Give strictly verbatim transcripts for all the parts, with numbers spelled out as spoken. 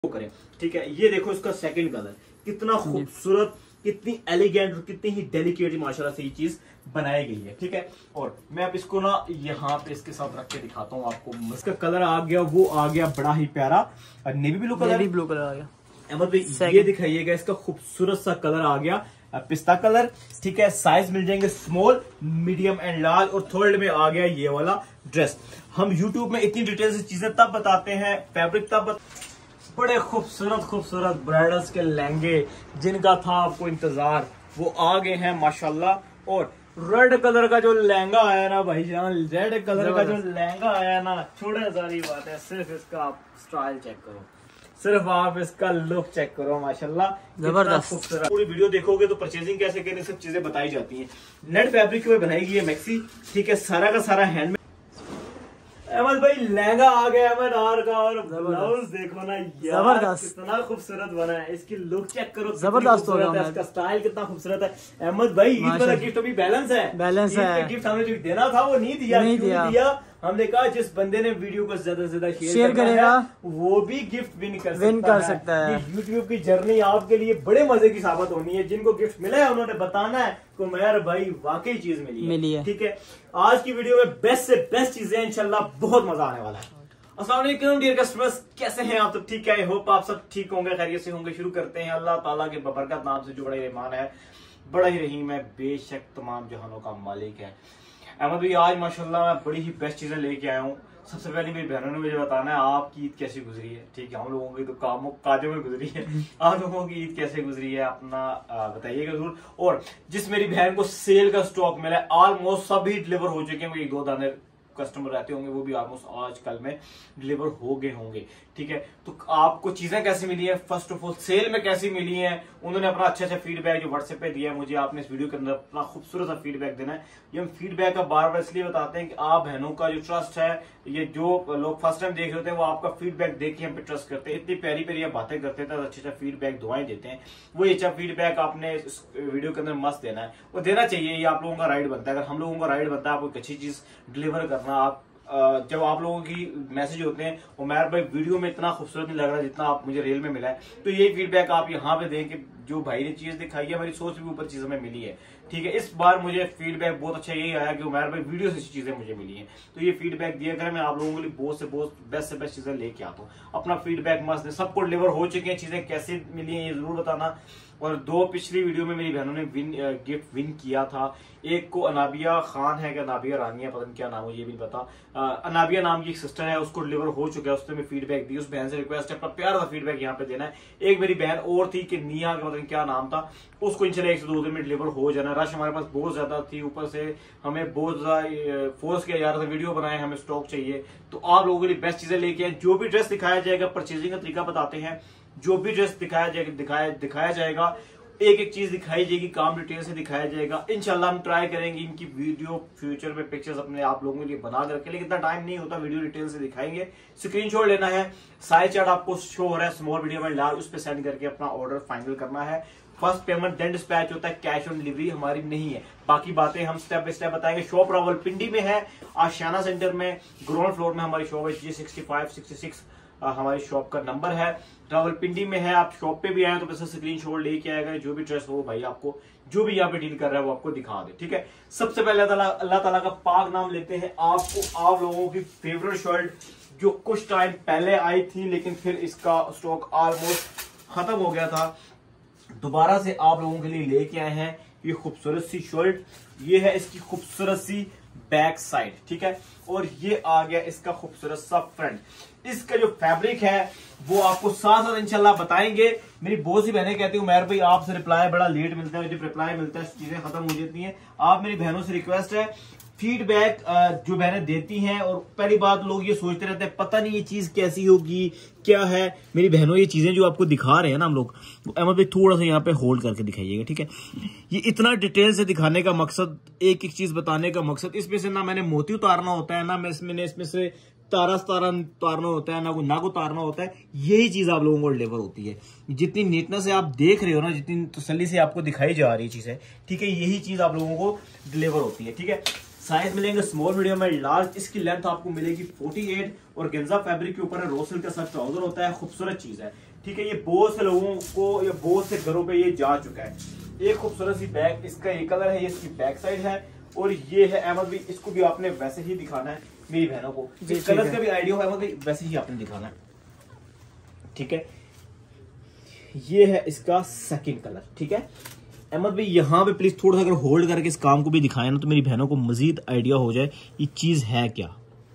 करें। ठीक है, ये देखो इसका सेकंड कलर कितना खूबसूरत, कितनी एलिगेंट और कितनी ही डेलिकेट माशाल्लाह से ये चीज बनाई गई है। ठीक है, और मैं अब इसको ना यहाँ पे इसके साथ रख के दिखाता हूँ आपको। इसका कलर आ गया, वो आ गया बड़ा ही प्यारा और navy blue colour, navy blue colour आ गया। अहमद भाई ये दिखाइएगा, इसका खूबसूरत सा कलर आ गया पिस्ता कलर। ठीक है, साइज मिल जाएंगे स्मॉल, मीडियम एंड लार्ज, और थर्ड में आ गया ये वाला ड्रेस। हम यूट्यूब में इतनी डिटेल से चीजें तब बताते हैं, फैब्रिक तब बत... बड़े खूबसूरत खूबसूरत ब्राइडल्स के लहंगे जिनका था आपको इंतजार, वो आ गए हैं माशाल्लाह। और रेड कलर का जो लहंगा आया ना भाईजान, रेड कलर का जो लहंगा आया ना, छोड़े सारी बात है, सिर्फ इसका आप स्टाइल चेक करो, सिर्फ आप इसका लुक चेक करो माशाल्लाह, जबरदस्त। पूरी वीडियो देखोगे तो परचेजिंग कैसे करनी सब चीजें बताई जाती हैं। नेट फैब्रिक में बनाई गई है मैक्सी। ठीक है, सारा का सारा हैंड। अहमद भाई लहंगा आ गया अहमद आर का, और ब्लाउज देखो ना यार कितना खूबसूरत बना है, इसकी लुक चेक करो, जबरदस्त हो रहा है, इसका स्टाइल कितना खूबसूरत है। अहमद भाई ईद वाला गिफ्ट अभी बैलेंस है, बैलेंस है, गिफ्ट हमने जो देना था वो नहीं दिया, नहीं दिया, दिया? हमने कहा जिस बंदे ने वीडियो को ज्यादा से ज्यादा शेयर, शेयर करेगा वो भी गिफ्ट विन कर सकता, विन कर सकता है। यूट्यूब की जर्नी आपके लिए बड़े मजे की साबित होनी है। जिनको गिफ्ट मिला है उन्होंने बताना है को मेहर भाई वाकई चीज मिली है, मिली है। ठीक है, आज की वीडियो में बेस्ट से बेस्ट चीजें इंशाल्लाह बहुत मजा आने वाला है। अस्सलाम वालेकुम डियर कस्टमर्स, कैसे हैं आप? तो ठीक है, आई होप आप सब ठीक होंगे, खैरियत से होंगे। शुरू करते हैं अल्लाह ताला के बबरकत नाम से जो बड़ा ही रहमान है, बड़ा ही रहीम है, बेशक तमाम जहानों का मालिक है। अहमद भाई आज माशाल्लाह मैं बड़ी ही बेस्ट चीजें लेके आया हूँ। सबसे पहले मेरी बहनों ने मुझे बताना है आपकी ईद कैसी गुजरी है। ठीक है, हम लोगों की तो कामों काजों में गुजरी है, आप लोगों की ईद कैसे गुजरी है अपना बताइएगा जरूर। और जिस मेरी बहन को सेल का स्टॉक मिला है, ऑलमोस्ट सभी डिलीवर हो चुके हैं, एक दो दाने कस्टमर रहते होंगे वो भी ऑलमोस्ट आज कल में डिलीवर हो गए होंगे। ठीक है, तो आपको चीजें कैसी मिली है, फर्स्ट ऑफ ऑल सेल में कैसी मिली है, उन्होंने अपना अच्छा अच्छा फीडबैक जो व्हाट्सएप पे दिया है मुझे, आपने इस वीडियो के अंदर अपना खूबसूरत सा फीडबैक देना है। ये हम फीडबैक का बार बार इसलिए बताते हैं कि आप बहनों का जो ट्रस्ट है, ये जो लोग फर्स्ट टाइम देख रहे होते हैं वो आपका फीडबैक देख के हम पे ट्रस्ट करते हैं, इतनी प्यारी प्यारी बातें करते हैं, अच्छे अच्छा फीडबैक दुआएं देते हैं। वो अच्छा फीडबैक आपने इस वीडियो के अंदर मस्त देना है, वो देना चाहिए, ये आप लोगों का राइट बनता है। अगर हम लोगों का राइट बनता है आपको अच्छी चीज डिलीवर करना। आप जब आप लोगों की मैसेज होते हैं वो मेहर भाई वीडियो में इतना खूबसूरत नहीं लग रहा जितना आप मुझे रियल में मिला है, तो ये फीडबैक आप यहाँ पे दें कि जो भाई ने चीज दिखाई है मेरी सोच भी ऊपर चीज हमें मिली है। ठीक है, इस बार मुझे फीडबैक बहुत अच्छा यही आया कि मेहर भाई वीडियो से अच्छी चीजें मुझे मिली है, तो ये फीडबैक दिया करें, मैं आप लोगों के लिए बहुत से बहुत बेस्ट से बेस्ट चीजें लेके आता हूँ। अपना फीडबैक मस्त है, सबको डिलीवर हो चुके हैं, चीजें कैसे मिली है ये जरूर बताना। और दो पिछली वीडियो में मेरी बहनों ने विन गिफ्ट विन किया था। एक को अनाबिया खान है कि अनाबिया रानिया, पता नहीं क्या नाम है ये भी नहीं पता, अनाबिया नाम की एक सिस्टर है, उसको डिलीवर हो चुका है, उसने फीडबैक दी। उस बहन से रिक्वेस्ट है अपना प्यारा सा फीडबैक यहाँ पे देना है। एक मेरी बहन और थी कि निया का पता नहीं क्या नाम था, उसको इंशाल्लाह एक से दो दिन में डिलीवर हो जाना। रश हमारे पास बहुत ज्यादा थी, ऊपर से हमें बहुत ज्यादा फोर्स किया जा रहा था, वीडियो बनाए, हमें स्टॉक चाहिए, तो आप लोगों के लिए बेस्ट चीजें लेके आए। जो भी ड्रेस दिखाया जाएगा, परचेजिंग का तरीका बताते हैं, जो भी ड्रेस दिखाया जाएगा दिखाया दिखाया जाएगा एक एक चीज दिखाई जाएगी, काम डिटेल से दिखाया जाएगा। इंशाल्लाह हम ट्राई करेंगे इनकी वीडियो फ्यूचर में पिक्चर्स अपने आप लोगों के लिए बना कर रखें, लेकिन इतना टाइम नहीं होता, वीडियो डिटेल से दिखाएंगे। स्क्रीनशॉट लेना है, साइज चार्ट आपको शो हो रहा है स्मॉल मीडियम एंड लार्ज, उस पर सेंड करके अपना ऑर्डर फाइनल करना है। फर्स्ट पेमेंट देन डिस्पैच होता है, कैश ऑन डिलीवरी हमारी नहीं है। बाकी बातें हम स्टेप बाय स्टेप बताएंगे। शॉप रावलपिंडी में है, आशियाना सेंटर में ग्राउंड फ्लोर में हमारी शॉप है, G sixty five sixty six हमारी शॉप का नंबर है। रावलपिंडी में है, आप शॉप पे भी आए तो बस स्क्रीन शॉट लेके आएगा, जो भी ड्रेस हो भाई आपको जो भी यहाँ पे डील कर रहा है वो आपको दिखा दे। ठीक है, सबसे पहले अल्लाह ताला का पाक नाम लेते हैं। आपको आप लोगों की फेवरेट शर्ट जो कुछ टाइम पहले आई थी लेकिन फिर इसका स्टॉक ऑलमोस्ट खत्म हो गया था, दोबारा से आप लोगों के लिए लेके आए हैं ये खूबसूरत सी शर्ट। ये है इसकी खूबसूरत सी बैक साइड, ठीक है, और ये आ गया इसका खूबसूरत सा फ्रंट। इसका जो फैब्रिक है वो आपको साथ साथ इंशाल्लाह बताएंगे। मेरी बहुत सी बहनें कहती हूँ मेहर भाई आपसे रिप्लाई बड़ा लेट मिलता है, जब रिप्लाई मिलता है चीजें खत्म हो जाती हैं। आप मेरी बहनों से रिक्वेस्ट है, फीडबैक जो बहनें देती हैं, और पहली बात लोग ये सोचते रहते हैं पता नहीं ये चीज कैसी होगी क्या है। मेरी बहनों ये चीजें जो आपको दिखा रहे हैं ना हम लोग, अहमद भाई थोड़ा सा यहाँ पे होल्ड करके दिखाइएगा। ठीक है, ये इतना डिटेल से दिखाने का मकसद, एक एक चीज बताने का मकसद, इसमें से ना मैंने मोती उतारना होता है, ना मैं इसमें इसमें से तारा तारा उतारना होता है, ना को ना को उतारना होता है। यही चीज आप लोगों को डिलीवर होती है। जितनी नीटनेस से आप देख रहे हो ना, जितनी तसल्ली से आपको दिखाई जा रही चीज है, ठीक है, यही चीज आप लोगों को डिलीवर होती है। ठीक है, साइज मिलेंगे स्मॉल मीडियम एंड लार्ज। इसकी लेंथ आपको मिलेगी अड़तालीस और गेंजा फैब्रिक के ऊपर है, रोसल का सब ट्राउजर होता है, खूबसूरत चीज है। ठीक है, ये बहुत से लोगों को या बहुत से घरों पे ये जा चुका है। एक खूबसूरत सी बैग, इसका ये कलर है, ये इसकी बैक साइड है और ये है अहमद भाई, इसको भी आपने वैसे ही दिखाना है मेरी बहनों को, इस कलर का भी आइडिया हो अहमद भाई वैसे ही आपने दिखाना है, ठीक है। ये है इसका सेकंड कलर, ठीक है। अहमद भाई यहाँ पे प्लीज थोड़ा सा अगर होल्ड करके इस काम को भी दिखाएं ना तो मेरी बहनों को मजीद आइडिया हो जाए ये चीज है क्या।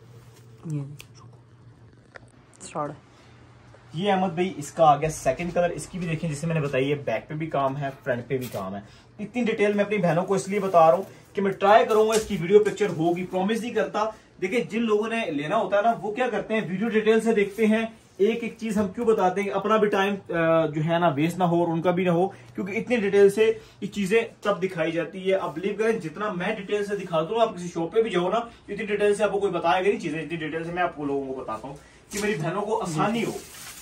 ये अहमद भाई इसका आ गया सेकंड कलर, इसकी भी देखें जिसे मैंने बताई है बैक पे भी काम है, फ्रंट पे भी काम है। इतनी डिटेल मैं अपनी बहनों को इसलिए बता रहा हूँ कि मैं ट्राई करूंगा इसकी वीडियो पिक्चर होगी, प्रॉमिस नहीं करता। देखिए जिन लोगों ने लेना होता है ना वो क्या करते हैं, वीडियो डिटेल से देखते हैं, एक एक चीज हम क्यों बताते हैं, अपना भी टाइम जो है ना वेस्ट ना हो और उनका भी ना हो, क्योंकि इतनी डिटेल से ये चीजें तब दिखाई जाती है। अब बिलीव करें जितना मैं डिटेल से दिखा दूं, आप किसी शॉप पे भी जाओ ना, इतनी डिटेल से आपको कोई बताएगा नहीं चीजें, इतनी डिटेल से मैं आपको लोगों को बताता हूँ कि मेरी बहनों को आसानी हो।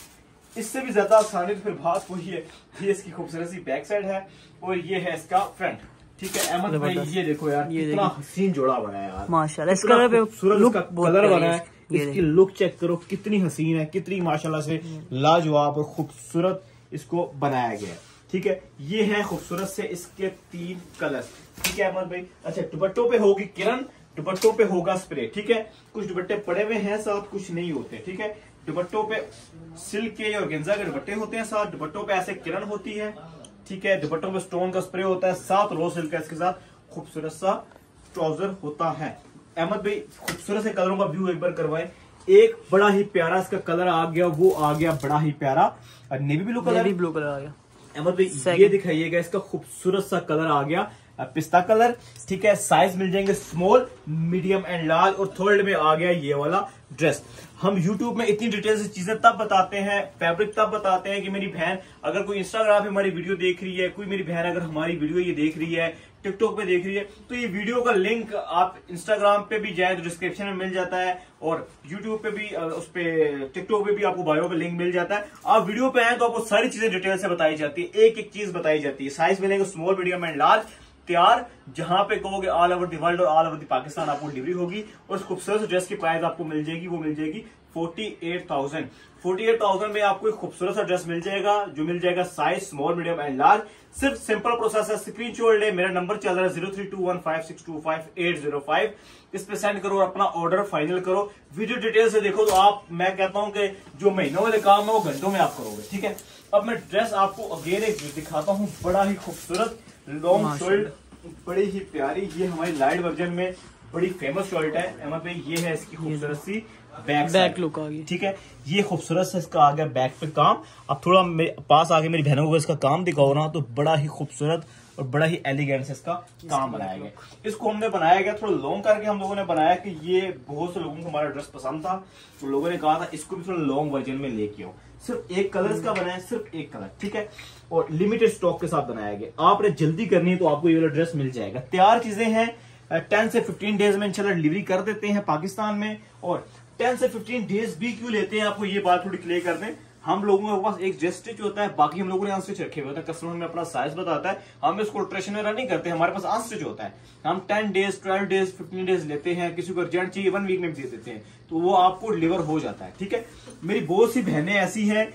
इससे भी ज्यादा आसानी तो फिर बात वही है, ये इसकी खूबसूरत सी बैक साइड है और ये है इसका फ्रंट, ठीक है। अहमद भाई ये देखो यार कितना हसीन जोड़ा बना है यार माशाल्लाह, इस कलर पे खूबसूरत कलर बना है, इसकी लुक चेक करो कितनी हसीन है, कितनी माशाल्लाह से लाजवाब और खूबसूरत इसको बनाया गया है, ठीक है। ये है खूबसूरत से इसके तीन कलर, ठीक है अहमद भाई। अच्छा दुपट्टों पे होगी किरण, दुपट्टों पे होगा स्प्रे, ठीक है। कुछ दुपट्टे पड़े हुए हैं साथ, कुछ नहीं होते, ठीक है। दुपट्टों पे सिल्क के और गेंजा के दुपट्टे होते हैं साथ, दुपट्टों पे ऐसे किरण होती है, ठीक है। दुपट्टों पे स्टोन का स्प्रे होता है साथ, रो सिल्क का इसके साथ खूबसूरत सा ट्राउजर होता है। अहमद भाई खूबसूरत से कलरों का व्यू एक बार करवाएं। एक बड़ा ही प्यारा इसका कलर आ गया, वो आ गया बड़ा ही प्यारा navy blue colour, navy blue colour आ गया। अहमद भाई ये दिखाइएगा, इसका खूबसूरत सा कलर आ गया पिस्ता कलर, ठीक है। साइज मिल जाएंगे स्मॉल, मीडियम एंड लार्ज और थर्ड में आ गया ये वाला ड्रेस। हम YouTube में इतनी डिटेल से चीजें तब बताते हैं, फैब्रिक तब बताते हैं कि मेरी बहन अगर कोई इंस्टाग्राम पे हमारी वीडियो देख रही है, कोई मेरी बहन अगर हमारी वीडियो ये देख रही है, टिकटॉक पे देख रही है, तो ये वीडियो का लिंक आप इंस्टाग्राम पे भी जाए तो डिस्क्रिप्शन में मिल जाता है और यूट्यूब पे भी, उस पे टिकटॉक पे भी आपको बायो पे लिंक मिल जाता है। आप वीडियो पे आए तो आपको सारी चीजें डिटेल से बताई जाती है, एक एक चीज बताई जाती है। साइज मिलेंगे स्मॉल, मीडियम एंड लार्ज तैयार, जहां पे कहोगे ऑल ओवर द वर्ल्ड और ऑल ओवर द पाकिस्तान आपको डिलीवरी होगी। और उस खूबसूरत ड्रेस की प्राइस आपको मिल जाएगी, वो मिल जाएगी forty eight thousand. Forty eight thousand में आपको एक खूबसूरत सा ड्रेस मिल जाएगा, जो मिल जाएगा size small, medium and large. सिर्फ सिंपल प्रोसेस है, स्क्रीनशॉट ले, मेरा नंबर चल रहा है zero three two one five six two five eight zero five, इस पे सेंड करो और अपना ऑर्डर फाइनल करो। वीडियो डिटेल से देखो तो आप, मैं कहता हूं कि जो महीनों वाले काम है वो घंटों में आप करोगे, ठीक है। अब मैं ड्रेस आपको अगेन एक दिखाता हूँ, बड़ा ही खूबसूरत लॉन्ग शोल्ड, बड़ी ही प्यारी, ये हमारी लाइट वर्जन में बड़ी फेमस शर्ट है अहमद भाई। ये है इसकी खूबसूरत सी बैक बैक लुक आ गई, ठीक है। ये खूबसूरत से इसका आ गया बैक पे काम। अब थोड़ा पास आके मेरी बहनों को इसका काम दिखाओ ना, तो बड़ा ही खूबसूरत और बड़ा ही एलिगेंट से इसका काम बनाया गया। इसको हमने बनाया गया थोड़ा लॉन्ग करके, हम लोगों ने बनाया कि ये बहुत से लोगों को हमारा ड्रेस पसंद था, तो लोगों ने कहा था इसको भी थोड़ा लॉन्ग वर्जन में लेके आओ। सिर्फ एक कलर इसका बनाया, सिर्फ एक कलर, ठीक है। और लिमिटेड स्टॉक के साथ बनाया गया। आपने जल्दी करनी है तो आपको ये वाला ड्रेस मिल जाएगा। तैयार चीजें हैं, टेन से फिफ्टीन डेज में इंशाल्लाह डिलीवरी कर देते हैं पाकिस्तान में। और टेन से फिफ्टीन डेज भी क्यों लेते हैं, आपको ये बात थोड़ी क्लियर कर दें। हम लोगों के पास एक ड्रेस स्टिच होता है, बाकी हम लोगों ने अनस्टिच रखे हुए होते हैं। कस्टमर में अपना साइज बताता है, हम इसको अल्ट्रेशन वगैरह नहीं करते, हमारे पास अनस्टिच होता है। हम ten days, twelve days, fifteen days लेते हैं, किसी को अर्जेंट चाहिए वन वीक में भी दे देते हैं, तो वो आपको डिलीवर हो जाता है, ठीक है। मेरी बहुत सी बहनें ऐसी हैं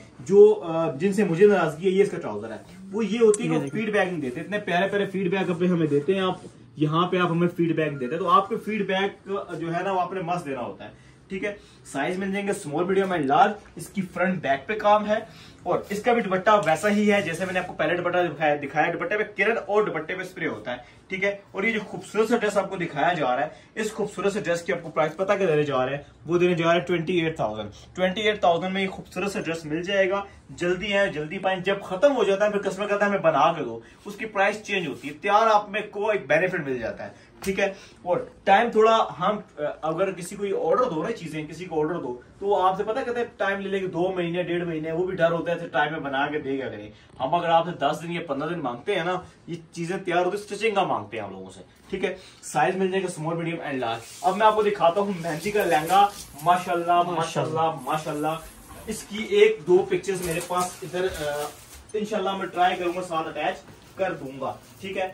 जो जिनसे मुझे नाराजगी है, ये इसका ट्राउजर है, वो ये होती है कि फीडबैक नहीं देते। इतने प्यारे प्यारे फीडबैक अपने हमें देते हैं, आप यहाँ पे आप हमें फीडबैक देते हैं, तो आपको फीडबैक जो है ना वो आपने मस्त देना होता है, ठीक है। साइज मिल जाएंगे स्मॉल, मीडियम एंड लार्ज। इसकी फ्रंट बैक पे काम है और इसका भी दुपट्टा वैसा ही है जैसे मैंने आपको पहले दुपट्टा दिखाया दिखाया दुपट्टे पे किरण और दुपट्टे पे स्प्रे होता है, ठीक है। और ये जो खूबसूरत सा ड्रेस आपको दिखाया जा रहा है, इस खूबसूरत से ड्रेस की आपको प्राइस पता क्या देने जा रहे हैं, वो देने जा रहे हैं twenty eight thousand. Twenty eight thousand में ये खूबसूरत सा ड्रेस मिल जाएगा। जल्दी है, जल्दी पाए, जब खत्म हो जाता है फिर कस्टमर कहता है हमें बना के दो, उसकी प्राइस चेंज होती है। तैयार आप में को एक बेनिफिट मिल जाता है, ठीक है। और टाइम थोड़ा, हम अगर किसी को ये ऑर्डर दो ना चीजें, किसी को ऑर्डर दो तो वो आपसे पता कहते हैं टाइम ले लेंगे, दो महीने डेढ़ महीने, वो भी डर होता है टाइम में बना के देगा नहीं। हम अगर आपसे दस दिन या पंद्रह दिन मांगते हैं ना, ये चीजें तैयार होती है, स्टिचिंग का मांगते हैं हम लोगों से, ठीक है। साइज मिल जाएगा स्मॉल, मीडियम एंड लार्ज। अब मैं आपको दिखाता हूँ मेहंदी का लहंगा, माशाल्लाह माशाल्लाह माशाल्लाह। इसकी एक दो पिक्चर्स मेरे पास इधर इंशाल्लाह मैं ट्राई करूंगा साथ अटैच कर दूंगा, ठीक है।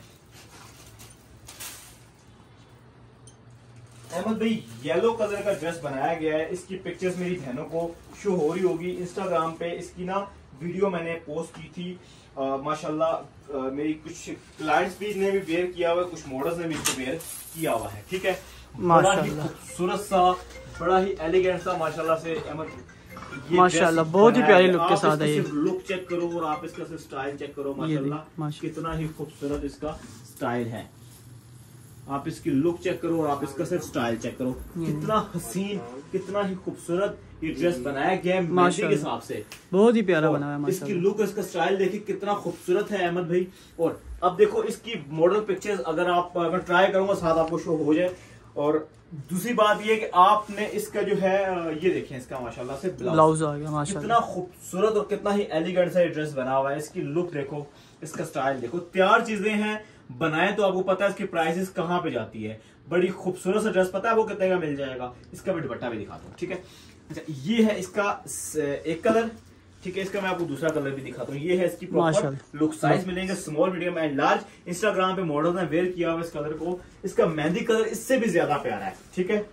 अहमद भाई येलो कलर का ड्रेस बनाया गया है, इसकी पिक्चर्स मेरी बहनों को शो हो रही होगी इंस्टाग्राम पे। इसकी ना वीडियो मैंने पोस्ट की थी। आ, माशाल्लाह आ, मेरी कुछ क्लाइंट्स भी ने भी वेयर किया हुआ है, कुछ मॉडल्स ने भी इसको वेयर किया हुआ है। ठीक है, बड़ा ही खूबसूरत सा, बड़ा ही एलिगेंट सा माशाल्लाह से अहमद, माशाल्लाह बहुत ही प्यारी लुक के साथ है ये। लुक चेक करो और आप इसका स्टाइल चेक करो, माशाल्लाह कितना ही खूबसूरत इसका स्टाइल है। आप इसकी लुक चेक करो और आप इसका सिर्फ स्टाइल चेक करो, कितना हसीन, कितना ही खूबसूरत ये ड्रेस बनाया गया है मेहंदी के हिसाब से, बहुत ही प्यारा बनाया है। इसकी लुक, इसका स्टाइल देखिए कितना खूबसूरत है अहमद भाई। और अब देखो इसकी मॉडल पिक्चर्स अगर आप अगर ट्राई करूंगा साथ आपको शो हो जाए। और दूसरी बात ये कि आपने इसका जो है ये देखें, इसका माशाल्लाह से ब्लाउज आ गया, माशाल्लाह कितना खूबसूरत और कितना ही एलिगेंट सा ये ड्रेस बना हुआ है। इसकी लुक देखो, इसका स्टाइल देखो, तैयार चीजें हैं, बनाए तो आपको पता है इसकी प्राइसेस कहाँ पे जाती है। बड़ी खूबसूरत सा ड्रेस पता है आपको कितने का मिल जाएगा। इसका भी दुपट्टा भी दिखाता हूँ। ठीक है, अच्छा ये है इसका एक कलर। ठीक है, इसका मैं आपको दूसरा कलर भी दिखाता हूँ। ये है इसकी प्रॉपर लुक, साइज मिलेंगे small, medium and large. Instagram पे मॉडल ने वेयर किया हुआ इस कलर को। इसका मेहंदी कलर इससे भी ज्यादा प्यारा है। ठीक है,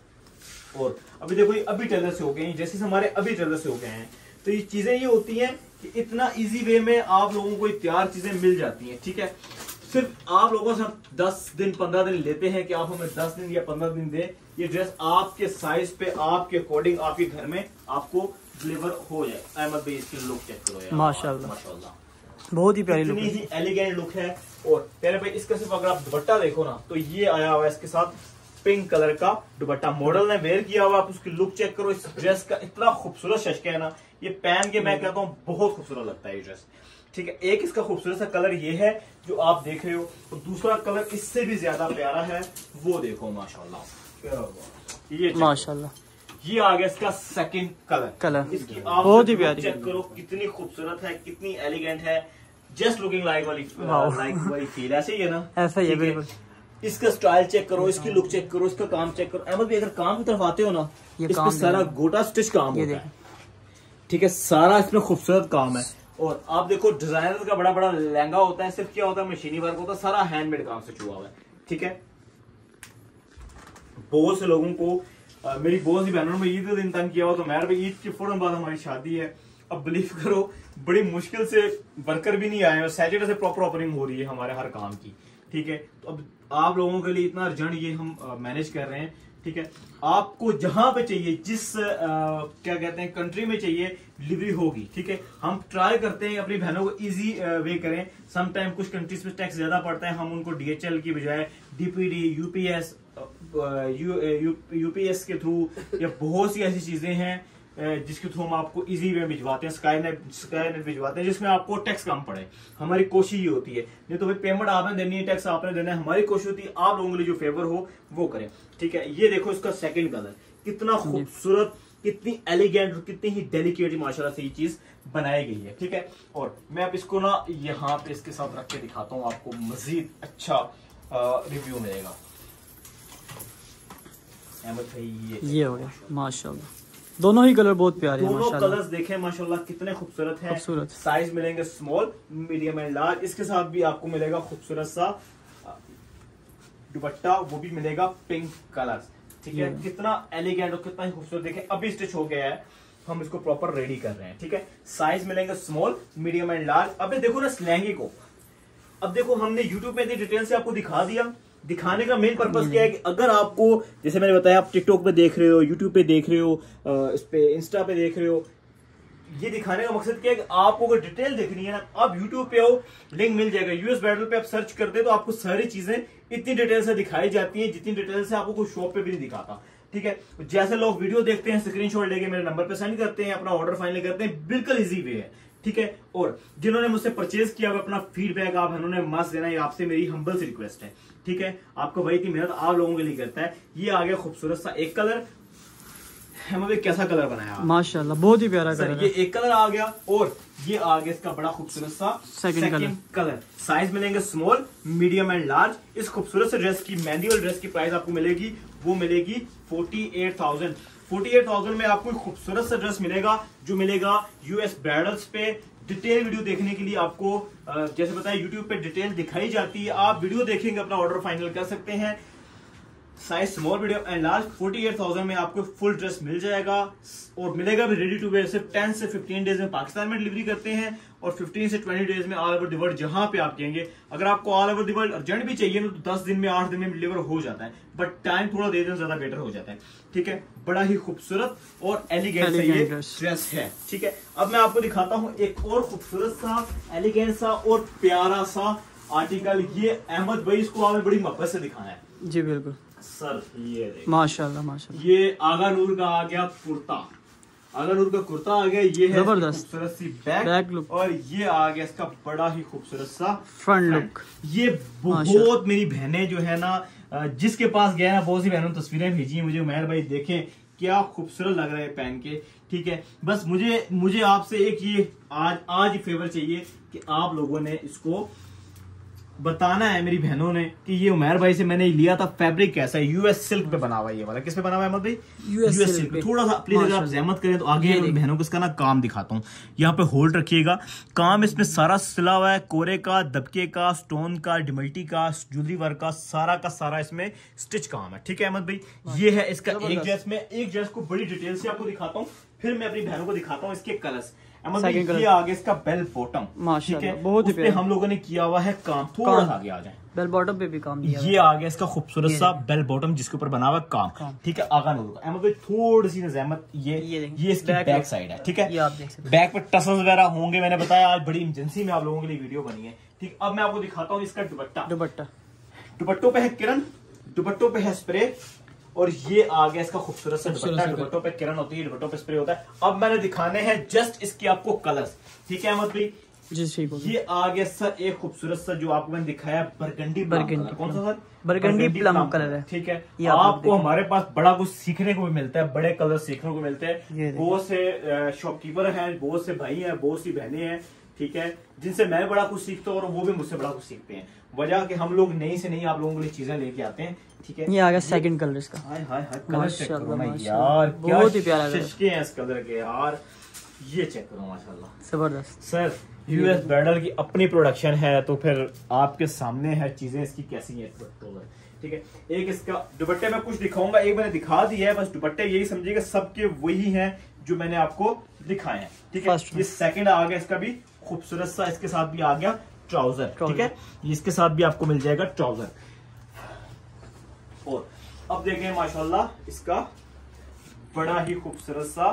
और अभी देखो ये अभी टेलर से हो गए हैं, जैसे हमारे अभी टेलर से हो गए हैं। तो ये चीजें ये होती हैं कि इतना इजी वे में आप लोगों को तैयार चीजें मिल जाती हैं। ठीक है, सिर्फ आप लोगों से दस दिन पंद्रह दिन लेते हैं कि आप हमें दस दिन या पंद्रह दिन दें, ये ड्रेस आपके साइज पे, आपके अकॉर्डिंग, आपके घर में आपको डिलीवर हो जाए। अहमद भाई इसकी लुक चेक करो यार, माशाल्लाह माशाल्लाह बहुत ही प्यारी लुक है, इतनी ही एलिगेंट लुक है। और प्यारे भाई इसका सिर्फ अगर आप दुपट्टा देखो ना, तो ये आया हुआ है इसके साथ पिंक कलर का दुपट्टा, मॉडल ने वेयर किया हुआ। आप उसकी लुक चेक करो, इस ड्रेस का इतना खूबसूरत शशका है ना, ये पहन के मैं कहता हूँ बहुत खूबसूरत लगता है ये ड्रेस। ठीक है, एक इसका खूबसूरत सा कलर ये है जो आप देख रहे हो, और दूसरा कलर इससे भी ज्यादा प्यारा है, वो देखो माशाल्लाह, ये माशाल्लाह ये आ गया इसका सेकंड कलर। कलर इसकी आप बहुत ही प्यारी, चेक करो कितनी खूबसूरत है, कितनी एलिगेंट है, जस्ट लुकिंग लाइक वाली लाइक वाली फील ऐसे ही है ना, ऐसा ही है बिल्कुल। इसका स्टाइल चेक करो, इसकी लुक चेक करो, इसका काम चेक करो। अहमद भी अगर काम की तरफ आते हो ना, इसमें सारा गोटा स्टिच काम होता है। ठीक है, सारा इसमें खूबसूरत काम है। और आप देखो डिजाइनर का बड़ा बड़ा लहंगा होता है, सिर्फ क्या होता है मशीनी वर्क होता है, सारा हैंडमेड काम से छुआ हुआ है। ठीक है, बहुत से लोगों को आ, मेरी बहुत सी बहनों में ईद के दिन तंग किया हुआ, तो मेरे भाई ईद के फौरन बाद हमारी शादी है। अब बिलीव करो बड़ी मुश्किल से वर्कर भी नहीं आए और सैटरडे से प्रॉपर ओपनिंग हो रही है हमारे हर काम की। ठीक है, तो अब आप लोगों के लिए इतना अर्जेंट ये हम मैनेज कर रहे हैं। ठीक है, आपको जहां पे चाहिए, जिस आ, क्या कहते हैं कंट्री में चाहिए, डिलीवरी होगी। ठीक है, हम ट्राई करते हैं अपनी बहनों को इजी वे करें। समटाइम कुछ कंट्रीज में टैक्स ज्यादा पड़ता है, हम उनको डीएचएल की बजाय डीपीडी, यूपीएस, यूपीएस के थ्रू, या बहुत सी ऐसी चीजें हैं जिसके थ्रू हम आपको इजी वे भिजवाते हैं, स्काई नेट स्काई नेट भिजवाते हैं, जिसमें आपको टैक्स कम पड़े। हमारी कोशिश ये होती है, नहीं तो भाई पेमेंट आपने देनी है, टैक्स आपने देना है। हमारी कोशिश होती है आप लोगों के लिए जो फेवर हो वो करें। ठीक है, ये देखो इसका सेकंड कलर, कितना खूबसूरत, कितनी एलिगेंट और कितनी ही डेलिकेट माशाल्लाह से ये चीज बनाई गई है। ठीक है, और मैं अब इसको ना यहाँ पे इसके साथ रख के दिखाता हूँ, आपको मजीद अच्छा रिव्यू मिलेगा। ये, ये हो गया माशाल्लाह, दोनों ही कलर बहुत प्यारे हैं। दोनों कलर्स देखें माशाल्लाह कितने खूबसूरत हैं। खूबसूरत साइज मिलेंगे स्मॉल, मीडियम एंड लार्ज। इसके साथ भी आपको मिलेगा खूबसूरत सा दुपट्टा, वो भी मिलेगा पिंक कलर। ठीक है, कितना एलिगेंट और कितना ही खूबसूरत। देखें अभी स्टिच हो गया है, हम इसको प्रॉपर रेडी कर रहे हैं। ठीक है, साइज मिलेंगे स्मॉल, मीडियम एंड लार्ज। अभी देखो ना इस लहंगे को, अब देखो हमने यूट्यूब में इतनी डिटेल से आपको दिखा दिया। दिखाने का मेन पर्पस क्या है कि अगर आपको, जैसे मैंने बताया, आप टिकटॉक पे देख रहे हो, यूट्यूब पे देख रहे हो, इस पे इंस्टा पे देख रहे हो, ये दिखाने का मकसद क्या है कि आपको अगर डिटेल देखनी है ना, आप यूट्यूब पे आओ, लिंक मिल जाएगा, यूएस बैटल पे आप सर्च करते तो आपको सारी चीजें इतनी डिटेल से दिखाई जाती है जितनी डिटेल से आपको कोई शॉप पे भी नहीं दिखाता। ठीक है, जैसे लोग वीडियो देखते हैं, स्क्रीनशॉट लेके मेरे नंबर पे सेंड करते हैं, अपना ऑर्डर फाइनल करते हैं, बिल्कुल इजी वे है। ठीक है, और जिन्होंने मुझसे परचेज किया हुआ अपना फीडबैक आप उन्होंने मस्त देना, ये आपसे मेरी हम्बल सी रिक्वेस्ट है। ठीक है, आपको भाई की मेहनत आप लोगों के लिए करता है। ये आ गया खूबसूरत सा एक कलर, हमें कैसा कलर बनाया माशाल्लाह, बहुत ही प्यारा कलर। ये एक कलर आ गया, और ये आ गया इसका बड़ा खूबसूरत सा सेकंड कलर। कलर साइज मिलेंगे स्मॉल, मीडियम एंड लार्ज। इस खूबसूरत से ड्रेस की, मेहंदी वाली ड्रेस की प्राइस आपको मिलेगी, वो मिलेगी forty eight thousand forty eight thousand में आपको खूबसूरत सा ड्रेस मिलेगा, जो मिलेगा यूएस ब्राइडल्स पे। डिटेल वीडियो देखने के लिए आपको जैसे बताया यूट्यूब पे डिटेल दिखाई जाती है, आप वीडियो देखेंगे अपना ऑर्डर फाइनल कर सकते हैं। Size small medium and large forty eight thousand में आपको फुल ड्रेस मिल जाएगा और मिलेगा भी रेडी टू वेयर। सिर्फ टेन से फिफ्टीन डेज में पाकिस्तान में डिलीवरी करते हैं और फिफ्टीन से ट्वेंटी डेज में ऑल ओवर द वर्ल्ड जहां पे आप कहेंगे। अगर आपको all over the world urgent भी चाहिए ना तो दस दिन में आठ दिन में डिलीवर हो जाता है, बट टाइम थोड़ा दे दें ज्यादा बेटर हो जाता है। ठीक है, बड़ा ही खूबसूरत और एलिगेंट सा ये ड्रेस है। ठीक है, अब मैं आपको दिखाता हूँ एक और खूबसूरत सा एलिगेंट सा और प्यारा सा आर्टिकल। ये अहमद भाई इसको आपने बड़ी मोहब्बत से दिखाना है। जी बिल्कुल सर, ये माशाल्लाह माशाल्लाह, ये आगा नूर का आ गया कुर्ता, आगा नूर का कुर्ता आ गया। ये है खूबसूरत सी बैक, बैक लुक और ये आ गया इसका बड़ा ही खूबसूरत सा फ्रंट लुक। ये बहुत मेरी बहनें जो है ना, जिसके पास गया ना, बहुत सी बहनों तस्वीरें भेजी मुझे, उमैर भाई देखें क्या खूबसूरत लग रहा है पहन के। ठीक है, बस मुझे मुझे आपसे एक ये आज आज फेवर चाहिए कि आप लोगों ने इसको बताना है मेरी बहनों ने कि ये उमैर भाई से मैंने लिया था, फैब्रिक कैसा है। यूएस सिल्क पे बना हुआ है ये वाला। किस पे बना हुआ है अहमद भाई? यूएस सिल्क पे। थोड़ा सा प्लीज अगर आप जहमत करें तो आगे बहनों को इसका ना काम दिखाता हूँ। यहाँ पे होल्ड रखिएगा, काम इसमें सारा सिला हुआ है, कोरे का, दबके का, स्टोन का, डिमल्टी का, ज्वेलरी वर्क का, सारा का सारा इसमें स्टिच काम है। ठीक है अहमद भाई, ये है इसका एक ड्रेस। में एक ड्रेस को बड़ी डिटेल से आपको दिखाता हूँ, फिर मैं अपनी बहनों को दिखाता हूँ इसके कलर्स। ये आगे इसका बेल बॉटम, ठीक है, बहुत ही हम लोगों ने किया हुआ है काम। थोड़ा आगे आ जाए, बेल बॉटम पे भी काम किया। ये आ गया इसका खूबसूरत सा बेल बॉटम जिसके ऊपर बना हुआ काम, काम। ठीक है, आगा नूर का। अहमद थोड़ी सी नज़ामत, ये ये इसकी बैक साइड है। ठीक है, ये आप देख सकते हैं, बैक पे टसल्स वगैरह होंगे। मैंने बताया आज बड़ी इमरजेंसी में आप लोगों के लिए वीडियो बनी है। ठीक, अब मैं आपको दिखाता हूँ इसका दुपट्टा। दुपट्टा दुपट्टों पे है किरण, दुपट्टों पे है स्प्रे और ये आ गया इसका खूबसूरत सा दुपट्टा। दुपट्टों पे किरण होती है, दुपट्टों पे स्प्रे होता है। अब मैंने दिखाने हैं जस्ट इसके आपको कलर्स। ठीक है अहमद भाई जी, ठीक हो। ये आ गया सर एक खूबसूरत सा जो आपको मैंने दिखाया, बरगंडी बरगंडी कौन सा सर? बरगंडी प्लम कलर है। ठीक है, आपको हमारे पास बड़ा कुछ सीखने को भी मिलता है, बड़े कलर सीखने को मिलते हैं। बहुत से शॉपकीपर हैं, बहुत से भाई हैं, बहुत सी बहनें हैं, ठीक है, जिनसे मैं बड़ा कुछ सीखता हूँ और वो भी मुझसे बड़ा कुछ सीखते हैं। वजह कि हम लोग नई से नई आप लोगों के लिए चीजें लेके आते हैं। ठीक है, ये आ गया सेकंड कलर इसका। हाय हाय हाय, कलर चेक करो ना यार, बहुत ही प्यारा शशके हैं इस कलर के यार। ये चेक करो माशाल्लाह, जबरदस्त। सर यूएस ब्राइडल की अपनी प्रोडक्शन है तो फिर आपके सामने है चीजें इसकी कैसी हैं। ठीक है, एक इसका दुपट्टे में कुछ दिखाऊंगा, एक मैंने दिखा दिया है, बस दुपट्टे यही समझिएगा सबके वही हैं जो मैंने आपको दिखाए हैं। ठीक है, ये सेकंड आ गया इसका भी खूबसूरत सा, इसके साथ भी आ गया ट्राउजर। ठीक है, इसके साथ भी आपको मिल जाएगा ट्राउजर। और अब देखें माशाल्लाह इसका बड़ा ही खूबसूरत सा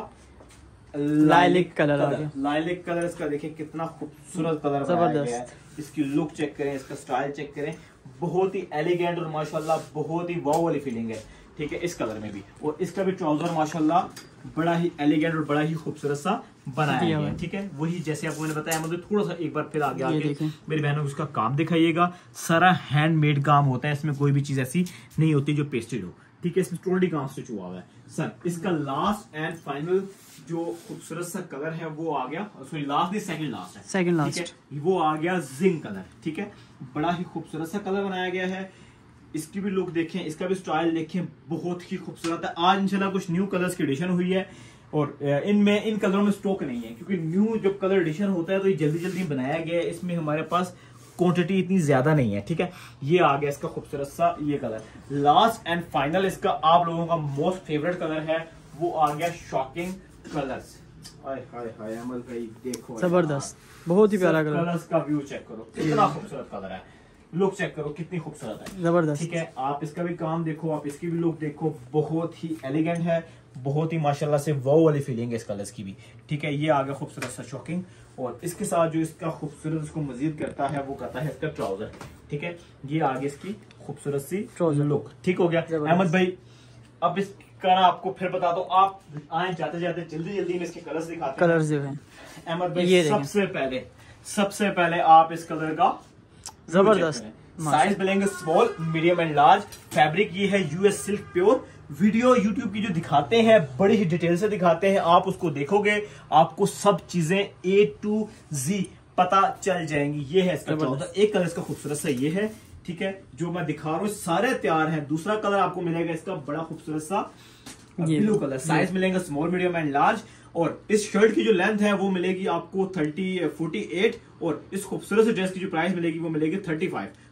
लाइलिक कलर आ गया। लाइलिक कलर इसका देखिए कितना खूबसूरत कलर बनाया गया है। इसकी लुक चेक करें, इसका स्टाइल चेक करें, बहुत ही एलिगेंट और माशाल्लाह बहुत ही वाव वाली फीलिंग है। ठीक है, इस कलर में भी, और इसका भी ट्राउजर माशाल्लाह बड़ा ही एलिगेंट और बड़ा ही खूबसूरत सा बनाया गया है। ठीक है, वही जैसे आपको मैंने बताया, मतलब थोड़ा सा एक बार फिर आगे आगे मेरी बहनों को इसका काम दिखाइएगा। सारा हैंडमेड काम होता है, इसमें कोई भी चीज ऐसी नहीं होती जो पेस्टेड हो। ठीक है, इसमें टोटली काम स्टिच हुआ हुआ है। सर इसका लास्ट एंड फाइनल जो खूबसूरत सा कलर है वो आ गया, सॉरी लास्ट नहीं सेकंड लास्ट है, सेकंड लास्ट, वो आ गया जिंक कलर। ठीक है, बड़ा ही खूबसूरत सा कलर बनाया गया है। इसकी भी लुक देखें, इसका भी स्टाइल देखें, बहुत ही खूबसूरत है। आज इंशाल्लाह कुछ न्यू कलर्स की एडिशन हुई है और इनमें इन कलरों में स्टॉक नहीं है, क्योंकि न्यू जब कलर एडिशन होता है तो ये जल्दी जल्दी बनाया गया है, इसमें हमारे पास क्वांटिटी इतनी ज्यादा नहीं है। ठीक है, ये आ गया इसका खूबसूरत सा ये कलर। लास्ट एंड फाइनल इसका आप लोगों का मोस्ट फेवरेट कलर है, वो आ गया शॉकिंग कलर्स। हाय हाय हाय अमल भाई देखो, जबरदस्त, बहुत ही प्यारा कलर। कलर्स का व्यू चेक करो, कितना खूबसूरत कलर है। लुक चेक करो कितनी खूबसूरत है, जबरदस्त। ठीक है, आप इसका भी काम देखो, आप इसकी भी लुक देखो, बहुत ही एलिगेंट है, बहुत ही माशाल्लाह से वो वाली फीलिंग है इस कलर्स की भी। ठीक है, ये आ गया खूबसूरत सा शॉकिंग, और इसके साथ जो इसका खूबसूरत इसको मजीद करता है वो करता है इसका ट्राउजर। ठीक है, ये आ गया इसकी खूबसूरत सी ट्राउजर लुक। ठीक हो गया अहमद भाई, अब इसका ना आपको फिर बता दो, आप आए जाते जाते जल्दी जल्दी में इसके कलर्स दिखाते हैं। कलर्स जो है अहमद भाई, सबसे पहले सबसे पहले आप इस कलर का जबरदस्त साइज मिलेंगे small, medium and large. Fabric ये है US silk pure. Video YouTube की जो दिखाते हैं बड़ी ही डिटेल से दिखाते हैं, आप उसको देखोगे आपको सब चीजें ए टू जी पता चल जाएंगी। ये है इसका ट्राउजर, एक कलर इसका खूबसूरत सा ये है। ठीक है, जो मैं दिखा रहा हूँ सारे तैयार हैं। दूसरा कलर आपको मिलेगा इसका बड़ा खूबसूरत सा ब्लू कलर। साइज मिलेगा स्मॉल, मीडियम एंड लार्ज। और इस शर्ट की जो लेंथ है वो मिलेगी आपको थर्टी फोर्टी एट, और इस खूबसूरत से ड्रेस की जो प्राइस मिलेगी वो मिलेगी thirty five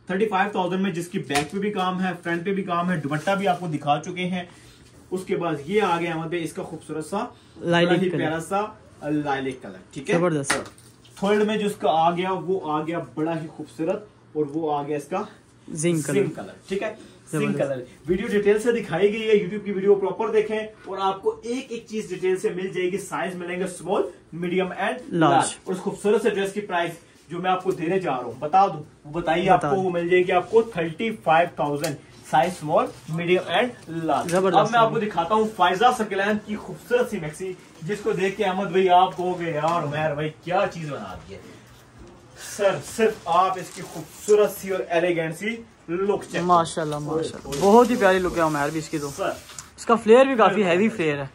thirty five thousand में, जिसकी बैक पे भी काम है, फ्रंट पे भी काम है, दुपट्टा भी आपको दिखा चुके हैं। उसके बाद ये आ गया हमारे इसका खूबसूरत सा लाइलिक प्यारा सा लाइलिक कलर, ठीक है, जबरदस्त। थर्ड में जो इसका आ गया वो आ गया बड़ा ही खूबसूरत, और वो आ गया इसका जिंक कलर, कलर, ठीक है, सिंक कलर। वीडियो डिटेल से दिखाई गई है, यूट्यूब की वीडियो प्रॉपर देखें और आपको एक एक चीज डिटेल से मिल जाएगी। साइज मिलेंगे स्मॉल, मीडियम एंड लार्ज। और उस खूबसूरत से ड्रेस की प्राइस जो मैं आपको देने जा रहा हूँ बता दूं, वो बताइए आपको, वो मिल जाएगी आपको thirty five thousand, size small, medium and large. अब मैं आपको दिखाता हूँ फायजा सकलैन की खूबसूरत सी मैक्सी, जिसको देख के अहमद भाई आप कहोगे यार उमैर भाई क्या चीज बना दी है सर। सिर्फ आप इसकी खूबसूरत सी और एलिगेंट सी लुक चेक, माशाल्लाह माशाल्लाह, बहुत ही प्यारी लुक है उमैर भी इसकी। तो इसका फ्लेयर भी काफी हैवी फ्लेयर है,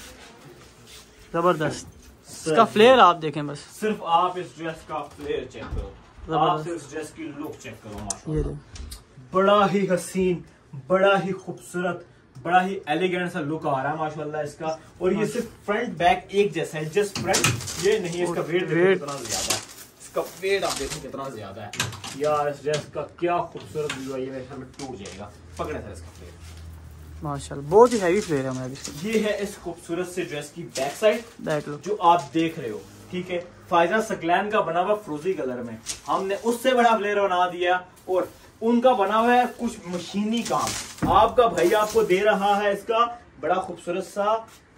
जबरदस्त। इसका फ्लेयर आप देखें बस, सिर्फ आप इस ड्रेस का फ्लेयर चेक करो, आप इस ड्रेस की लुक चेक करो, माशाल्लाह बड़ा ही हसीन, बड़ा ही खूबसूरत, बड़ा ही एलिगेंट सा लुक आ रहा है माशाल्लाह इसका। और ये सिर्फ फ्रंट बैक एक जैसा है, जस्ट फ्रंट, ये नहीं है। इसका वेट देखो कितना ज्यादा है, इसका वेट आप देखो कितना ज्यादा है यार। इस ड्रेस का क्या खूबसूरत व्यू है, ये मेरे ख्याल में टूट जाएगा। पकड़े सर इसका फ्लेयर, माशाल्लाह बहुत ही हैवी फ्लेयर है हमारे इसका। ये है इस खूबसूरत से ड्रेस की बैक साइड, बैक लुक जो आप देख रहे हो, ठीक है। फायजा सकलैन का बना हुआ फ्रोजी कलर में हमने उससे बड़ा फ्लेयर बना दिया, और उनका बना हुआ है कुछ मशीनी काम। आपका भाई आपको दे रहा है इसका बड़ा खूबसूरत सा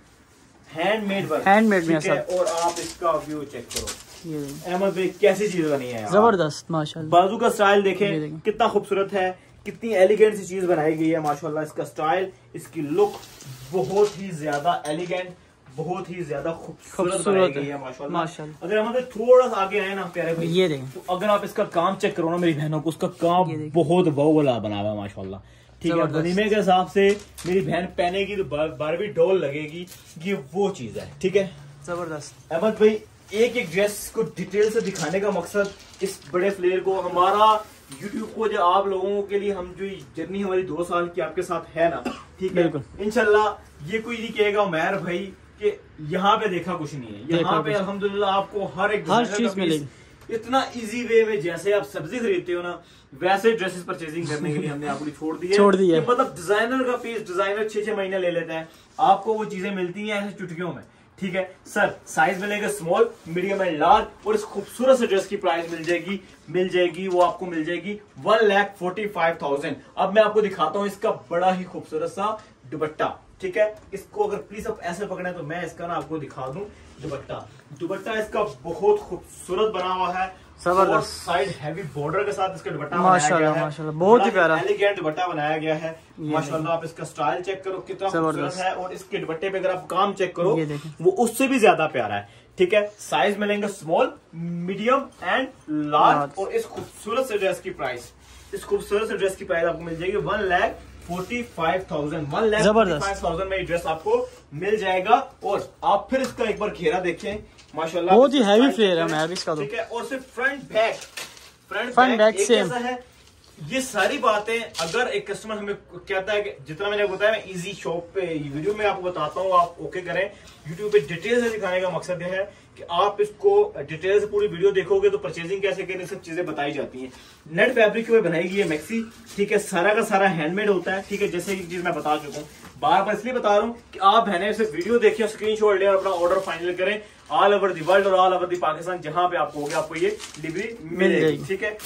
हैंडमेड वर्क, हैंडमेड में है। और आप इसका व्यू चेक करो, ये अहमद भाई कैसी चीज बनी है यार, जबरदस्त माशाल्लाह। बाजू का स्टाइल देखें कितना खूबसूरत है, कितनी एलिगेंट सी चीज बनाई गई है माशाल्लाह। इसका स्टाइल, इसकी लुक बहुत ही ज्यादा एलिगेंट, बहुत ही ज्यादा खूबसूरत बनाई गई है माशाल्लाह। अगर हम थोड़ा सा आगे आए ना प्यारे भाई, ये देखें, तो अगर आप इसका काम चेक करो ना मेरी बहनों को, उसका काम बहुत वाव वाला बना हुआ है माशाल्लाह, ठीक है। गनीमे के हिसाब से मेरी बहन पहनेगी तो बारहवीं डॉल लगेगी, ये वो चीज है, ठीक है, जबरदस्त। अहमद भाई एक एक ड्रेस को डिटेल से दिखाने का मकसद, इस बड़े फ्लेयर को, हमारा यूट्यूब को जो आप लोगों के लिए, हम जो जर्नी हमारी दो साल की आपके साथ है ना, ठीक है, इंशाल्लाह ये कोई नहीं कहेगा उमैर भाई कि यहाँ पे देखा कुछ नहीं है। यहाँ पे अल्हम्दुलिल्लाह आपको हर एक हर चीज मिलेगी इतना इजी वे में। जैसे आप सब्जी खरीदते हो ना, वैसे ड्रेसेस परचेजिंग करने के लिए हमने आपको छोड़ दी है, छोड़ दी है। मतलब डिजाइनर का पीस डिजाइनर छह छह महीने ले लेता है, आपको वो चीजें मिलती हैं ऐसे चुटकियों में, ठीक है सर। साइज मिलेगा स्मॉल, मीडियम एंड लार्ज, और इस खूबसूरत से ड्रेस की प्राइस मिल जाएगी मिल जाएगी वो आपको मिल जाएगी one lakh forty five thousand. अब मैं आपको दिखाता हूँ इसका बड़ा ही खूबसूरत सा दुपट्टा, ठीक है। इसको अगर प्लीज आप ऐसे पकड़े तो मैं इसका ना आपको दिखा दूं दुपट्टा। दुपट्टा इसका बहुत खूबसूरत बना हुआ है, जबरदस्त साइड हैवी बॉर्डर के साथ इसका दुपट्टा माशाल्लाह माशाल्लाह, बहुत ही प्यारा एलिगेंट दुपट्टा बनाया गया है माशाल्लाह। आप इसका स्टाइल चेक करो कितना खूबसूरत है, और इसके दुपट्टे पे अगर आप काम चेक करो वो उससे भी ज्यादा प्यारा है, ठीक है। साइज मिलेंगे स्मॉल, मीडियम एंड लार्ज। और इस खूबसूरत से ड्रेस की प्राइस इस खूबसूरत से ड्रेस की प्राइस आपको मिल जाएगी one lakh forty five thousand one lakh forty five thousand में ये ड्रेस आपको मिल जाएगा। और आप फिर इसका एक बार घेरा देखें माशाल्लाह, बहुत ही हैवी फ्लेयर है मैं इसका, ठीक है। और सिर्फ front back front front back same है। ये सारी बातें अगर एक कस्टमर हमें कहता है कि जितना मैंने बताया मैं इजी शॉप पे वीडियो में आपको बताता हूँ, आप ओके करें। यूट्यूब पे डिटेल से दिखाने का मकसद यह है कि आप इसको डिटेल से पूरी वीडियो देखोगे तो परचेजिंग कैसे करनी सब चीजें बताई जाती हैं। नेट फैब्रिक में बनाई गई है मैक्सी, ठीक है। सारा का सारा हैंडमेड होता है, ठीक है। जैसे एक चीज मैं बता चुका हूँ, बार बार इसलिए बता रहा हूँ कि आप बहने से वीडियो देखिए, स्क्रीनशॉट लें और अपना ऑर्डर फाइनल करें ऑल ओवर दी वर्ल्ड और ऑल ओवर दी पाकिस्तान, जहां पे आपको होगा आपको ये डिलीवरी मिल जाएगी, ठीक है।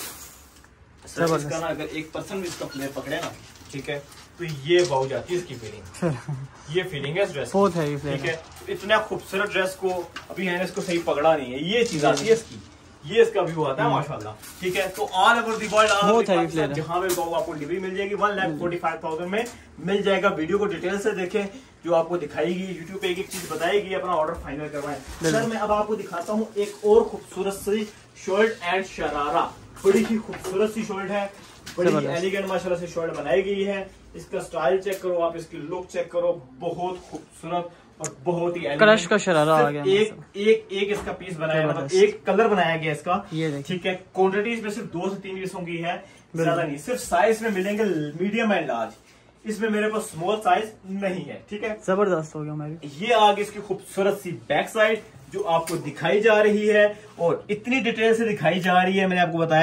सर इसका ना अगर एक पर्सन भी इसका प्लेयर पकड़े ना, ठीक है, तो ये बहुत जाती है इसकी फीलिंग ये फीलिंग है इस ड्रेस बहुत हैवी, ठीक है। इतना खूबसूरत ड्रेस को अभी मैंने इसको सही पकड़ा नहीं है, ये चीज आती है इसकी, ये इसका व्यू आता है माशाल्लाह, ठीक है। तो ऑल ओवर दी वर्ल्ड जहां पे आपको डिलीवरी मिल जाएगी one lakh forty five thousand में मिल जाएगा। वीडियो को डिटेल से देखें, जो आपको दिखाएगी यूट्यूब पे एक एक चीज बताएगी, अपना ऑर्डर फाइनल करवाएं। सर मैं अब आपको दिखाता हूँ एक और खूबसूरत सी शर्ट एंड शरारा, बड़ी ही खूबसूरत सी शर्ट है, बड़ी ही एलिगेंट माशाल्लाह से शर्ट बनाई गई है। इसका स्टाइल चेक करो, आप इसकी लुक चेक करो, बहुत खूबसूरत और बहुत ही क्रश का शरारा आ गया। एक एक एक इसका पीस बनाया, मतलब एक कलर बनाया गया इसका, ठीक है। क्वांटिटी इसमें सिर्फ दो से तीन पीसों की है, ज्यादा नहीं। सिर्फ साइज में मिलेंगे मीडियम एंड लार्ज, इसमें मेरे पास स्मॉल साइज नहीं है, ठीक है। जबरदस्त हो गया मेरी। ये आगे इसकी खूबसूरत सी बैक साइड जो आपको दिखाई जा रही है, और इतनी डिटेल से दिखाई जा रही है, मैंने आपको बताया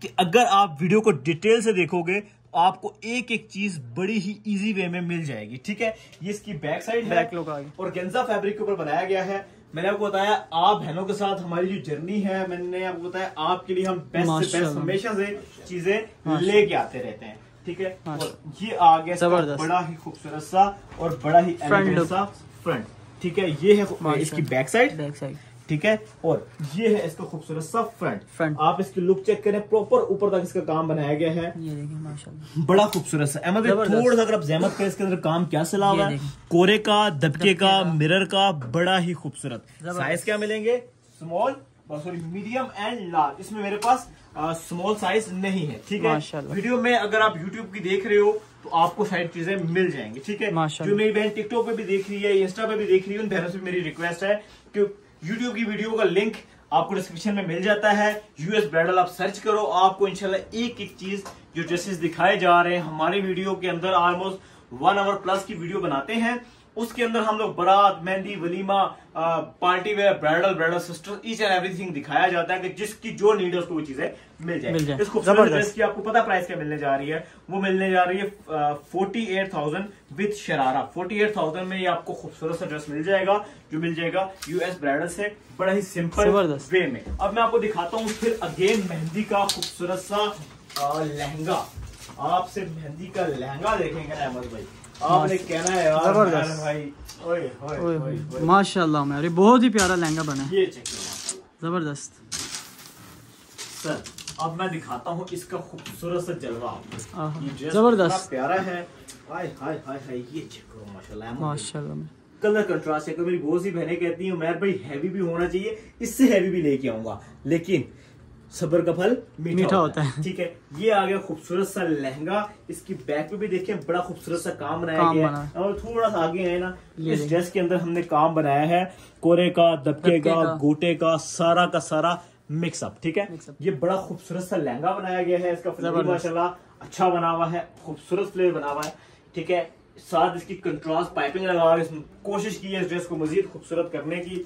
कि अगर आप वीडियो को डिटेल से देखोगे तो आपको एक एक चीज बड़ी ही इजी वे में मिल जाएगी। ठीक है, ये इसकी बैक साइड है बैक लुक आ गई। ऑर्गेन्जा फैब्रिक के ऊपर बनाया गया है। मैंने आपको बताया आप बहनों के साथ हमारी जो जर्नी है, मैंने आपको बताया आपके लिए हम बेस्ट से बेस्ट हमेशा से चीजें लेके आते रहते हैं। ठीक है, और ये आ गया बड़ा ही खूबसूरत सा और बड़ा ही एलिगेंट सा फ्रंट। ठीक है, ये है इसकी बैक साइड बैक साइड ठीक है, और ये है इसका खूबसूरत सा फ्रंट फ्रंट आप इसकी लुक चेक करें, प्रॉपर ऊपर तक इसका काम बनाया गया है। ये देखिए माशाल्लाह बड़ा खूबसूरत सा। अहमद थोड़ा सा अगर आप जहमत करें, इसके अंदर काम क्या सला हुआ है, कोरे का, दबके का, मिरर का, बड़ा ही खूबसूरत। साइज क्या मिलेंगे, small sorry medium and large. इसमें मेरे पास स्मॉल साइज नहीं है। ठीक है, वीडियो में अगर आप यूट्यूब की देख रहे हो तो आपको सारी चीजें मिल जाएंगी। ठीक है, जो मेरी बहन टिकटॉक पे भी देख रही है, इंस्टा पे भी देख रही है, उन बहनों से मेरी रिक्वेस्ट है कि यूट्यूब की वीडियो का लिंक आपको डिस्क्रिप्शन में मिल जाता है। यूएस ब्राइडल आप सर्च करो, आपको इंशाल्लाह एक एक चीज जो ड्रेसेस दिखाए जा रहे हैं हमारे वीडियो के अंदर, ऑलमोस्ट वन आवर प्लस की वीडियो बनाते हैं। उसके अंदर हम लोग बारात, मेहंदी, वलीमा, party wear, bridal, bridal sister, each and everything दिखाया जाता है कि जिसकी जो नीड है उसको वो चीजें मिल जाए। मिल जाए। इस खूबसूरत ड्रेस की आपको पता प्राइस क्या मिलने जा रही है, वो मिलने जा रही है forty eight thousand with sharara. Forty eight thousand में ये आपको खूबसूरत सा ड्रेस मिल जाएगा, जो मिल जाएगा यूएस ब्राइडल से बड़ा ही सिंपल वे में। अब मैं आपको दिखाता हूँ फिर अगेन मेहंदी का खूबसूरत सा लहंगा। आपसे मेहंदी का लहंगा देखेंगे ना अहमद भाई, आपने कहना है यार जबरदस्त भाई, ओए ओए ओए माशाल्लाह मेरे बहुत ही प्यारा लहंगा बना है, ये चेक करो जबरदस्त। सर अब मैं दिखाता हूँ इसका खूबसूरत सा जलवा, जबरदस्त प्यारा है। हाय हाय हाय हाय, ये चेक करो माशाल्लाह माशाल्लाह। कलर कंट्रास्ट है। मेरी बहुत सी बहनें कहती हैं उमैर भाई हैवी भी होना चाहिए, इससे हैवी भी लेके आऊंगा, लेकिन सब्र का फल मीठा, मीठा होता है। ठीक है, ये आ गया खूबसूरत सा लहंगा। इसकी बैक पे भी देखिए बड़ा खूबसूरत सा काम बनाया काम गया है। और थोड़ा सा आगे है ना, इस ड्रेस के अंदर हमने काम बनाया है कोरे का, दबके का, गोटे का, सारा का सारा मिक्सअप। ठीक है, ये बड़ा खूबसूरत सा लहंगा बनाया गया है। इसका फ्लेवर माशाल्लाह अच्छा बना हुआ है, खूबसूरत फ्लेवर बना हुआ है। ठीक है, साथ इसकी कंट्रास्ट पाइपिंग लगा के कोशिश की है इस ड्रेस को मजीद खूबसूरत करने की।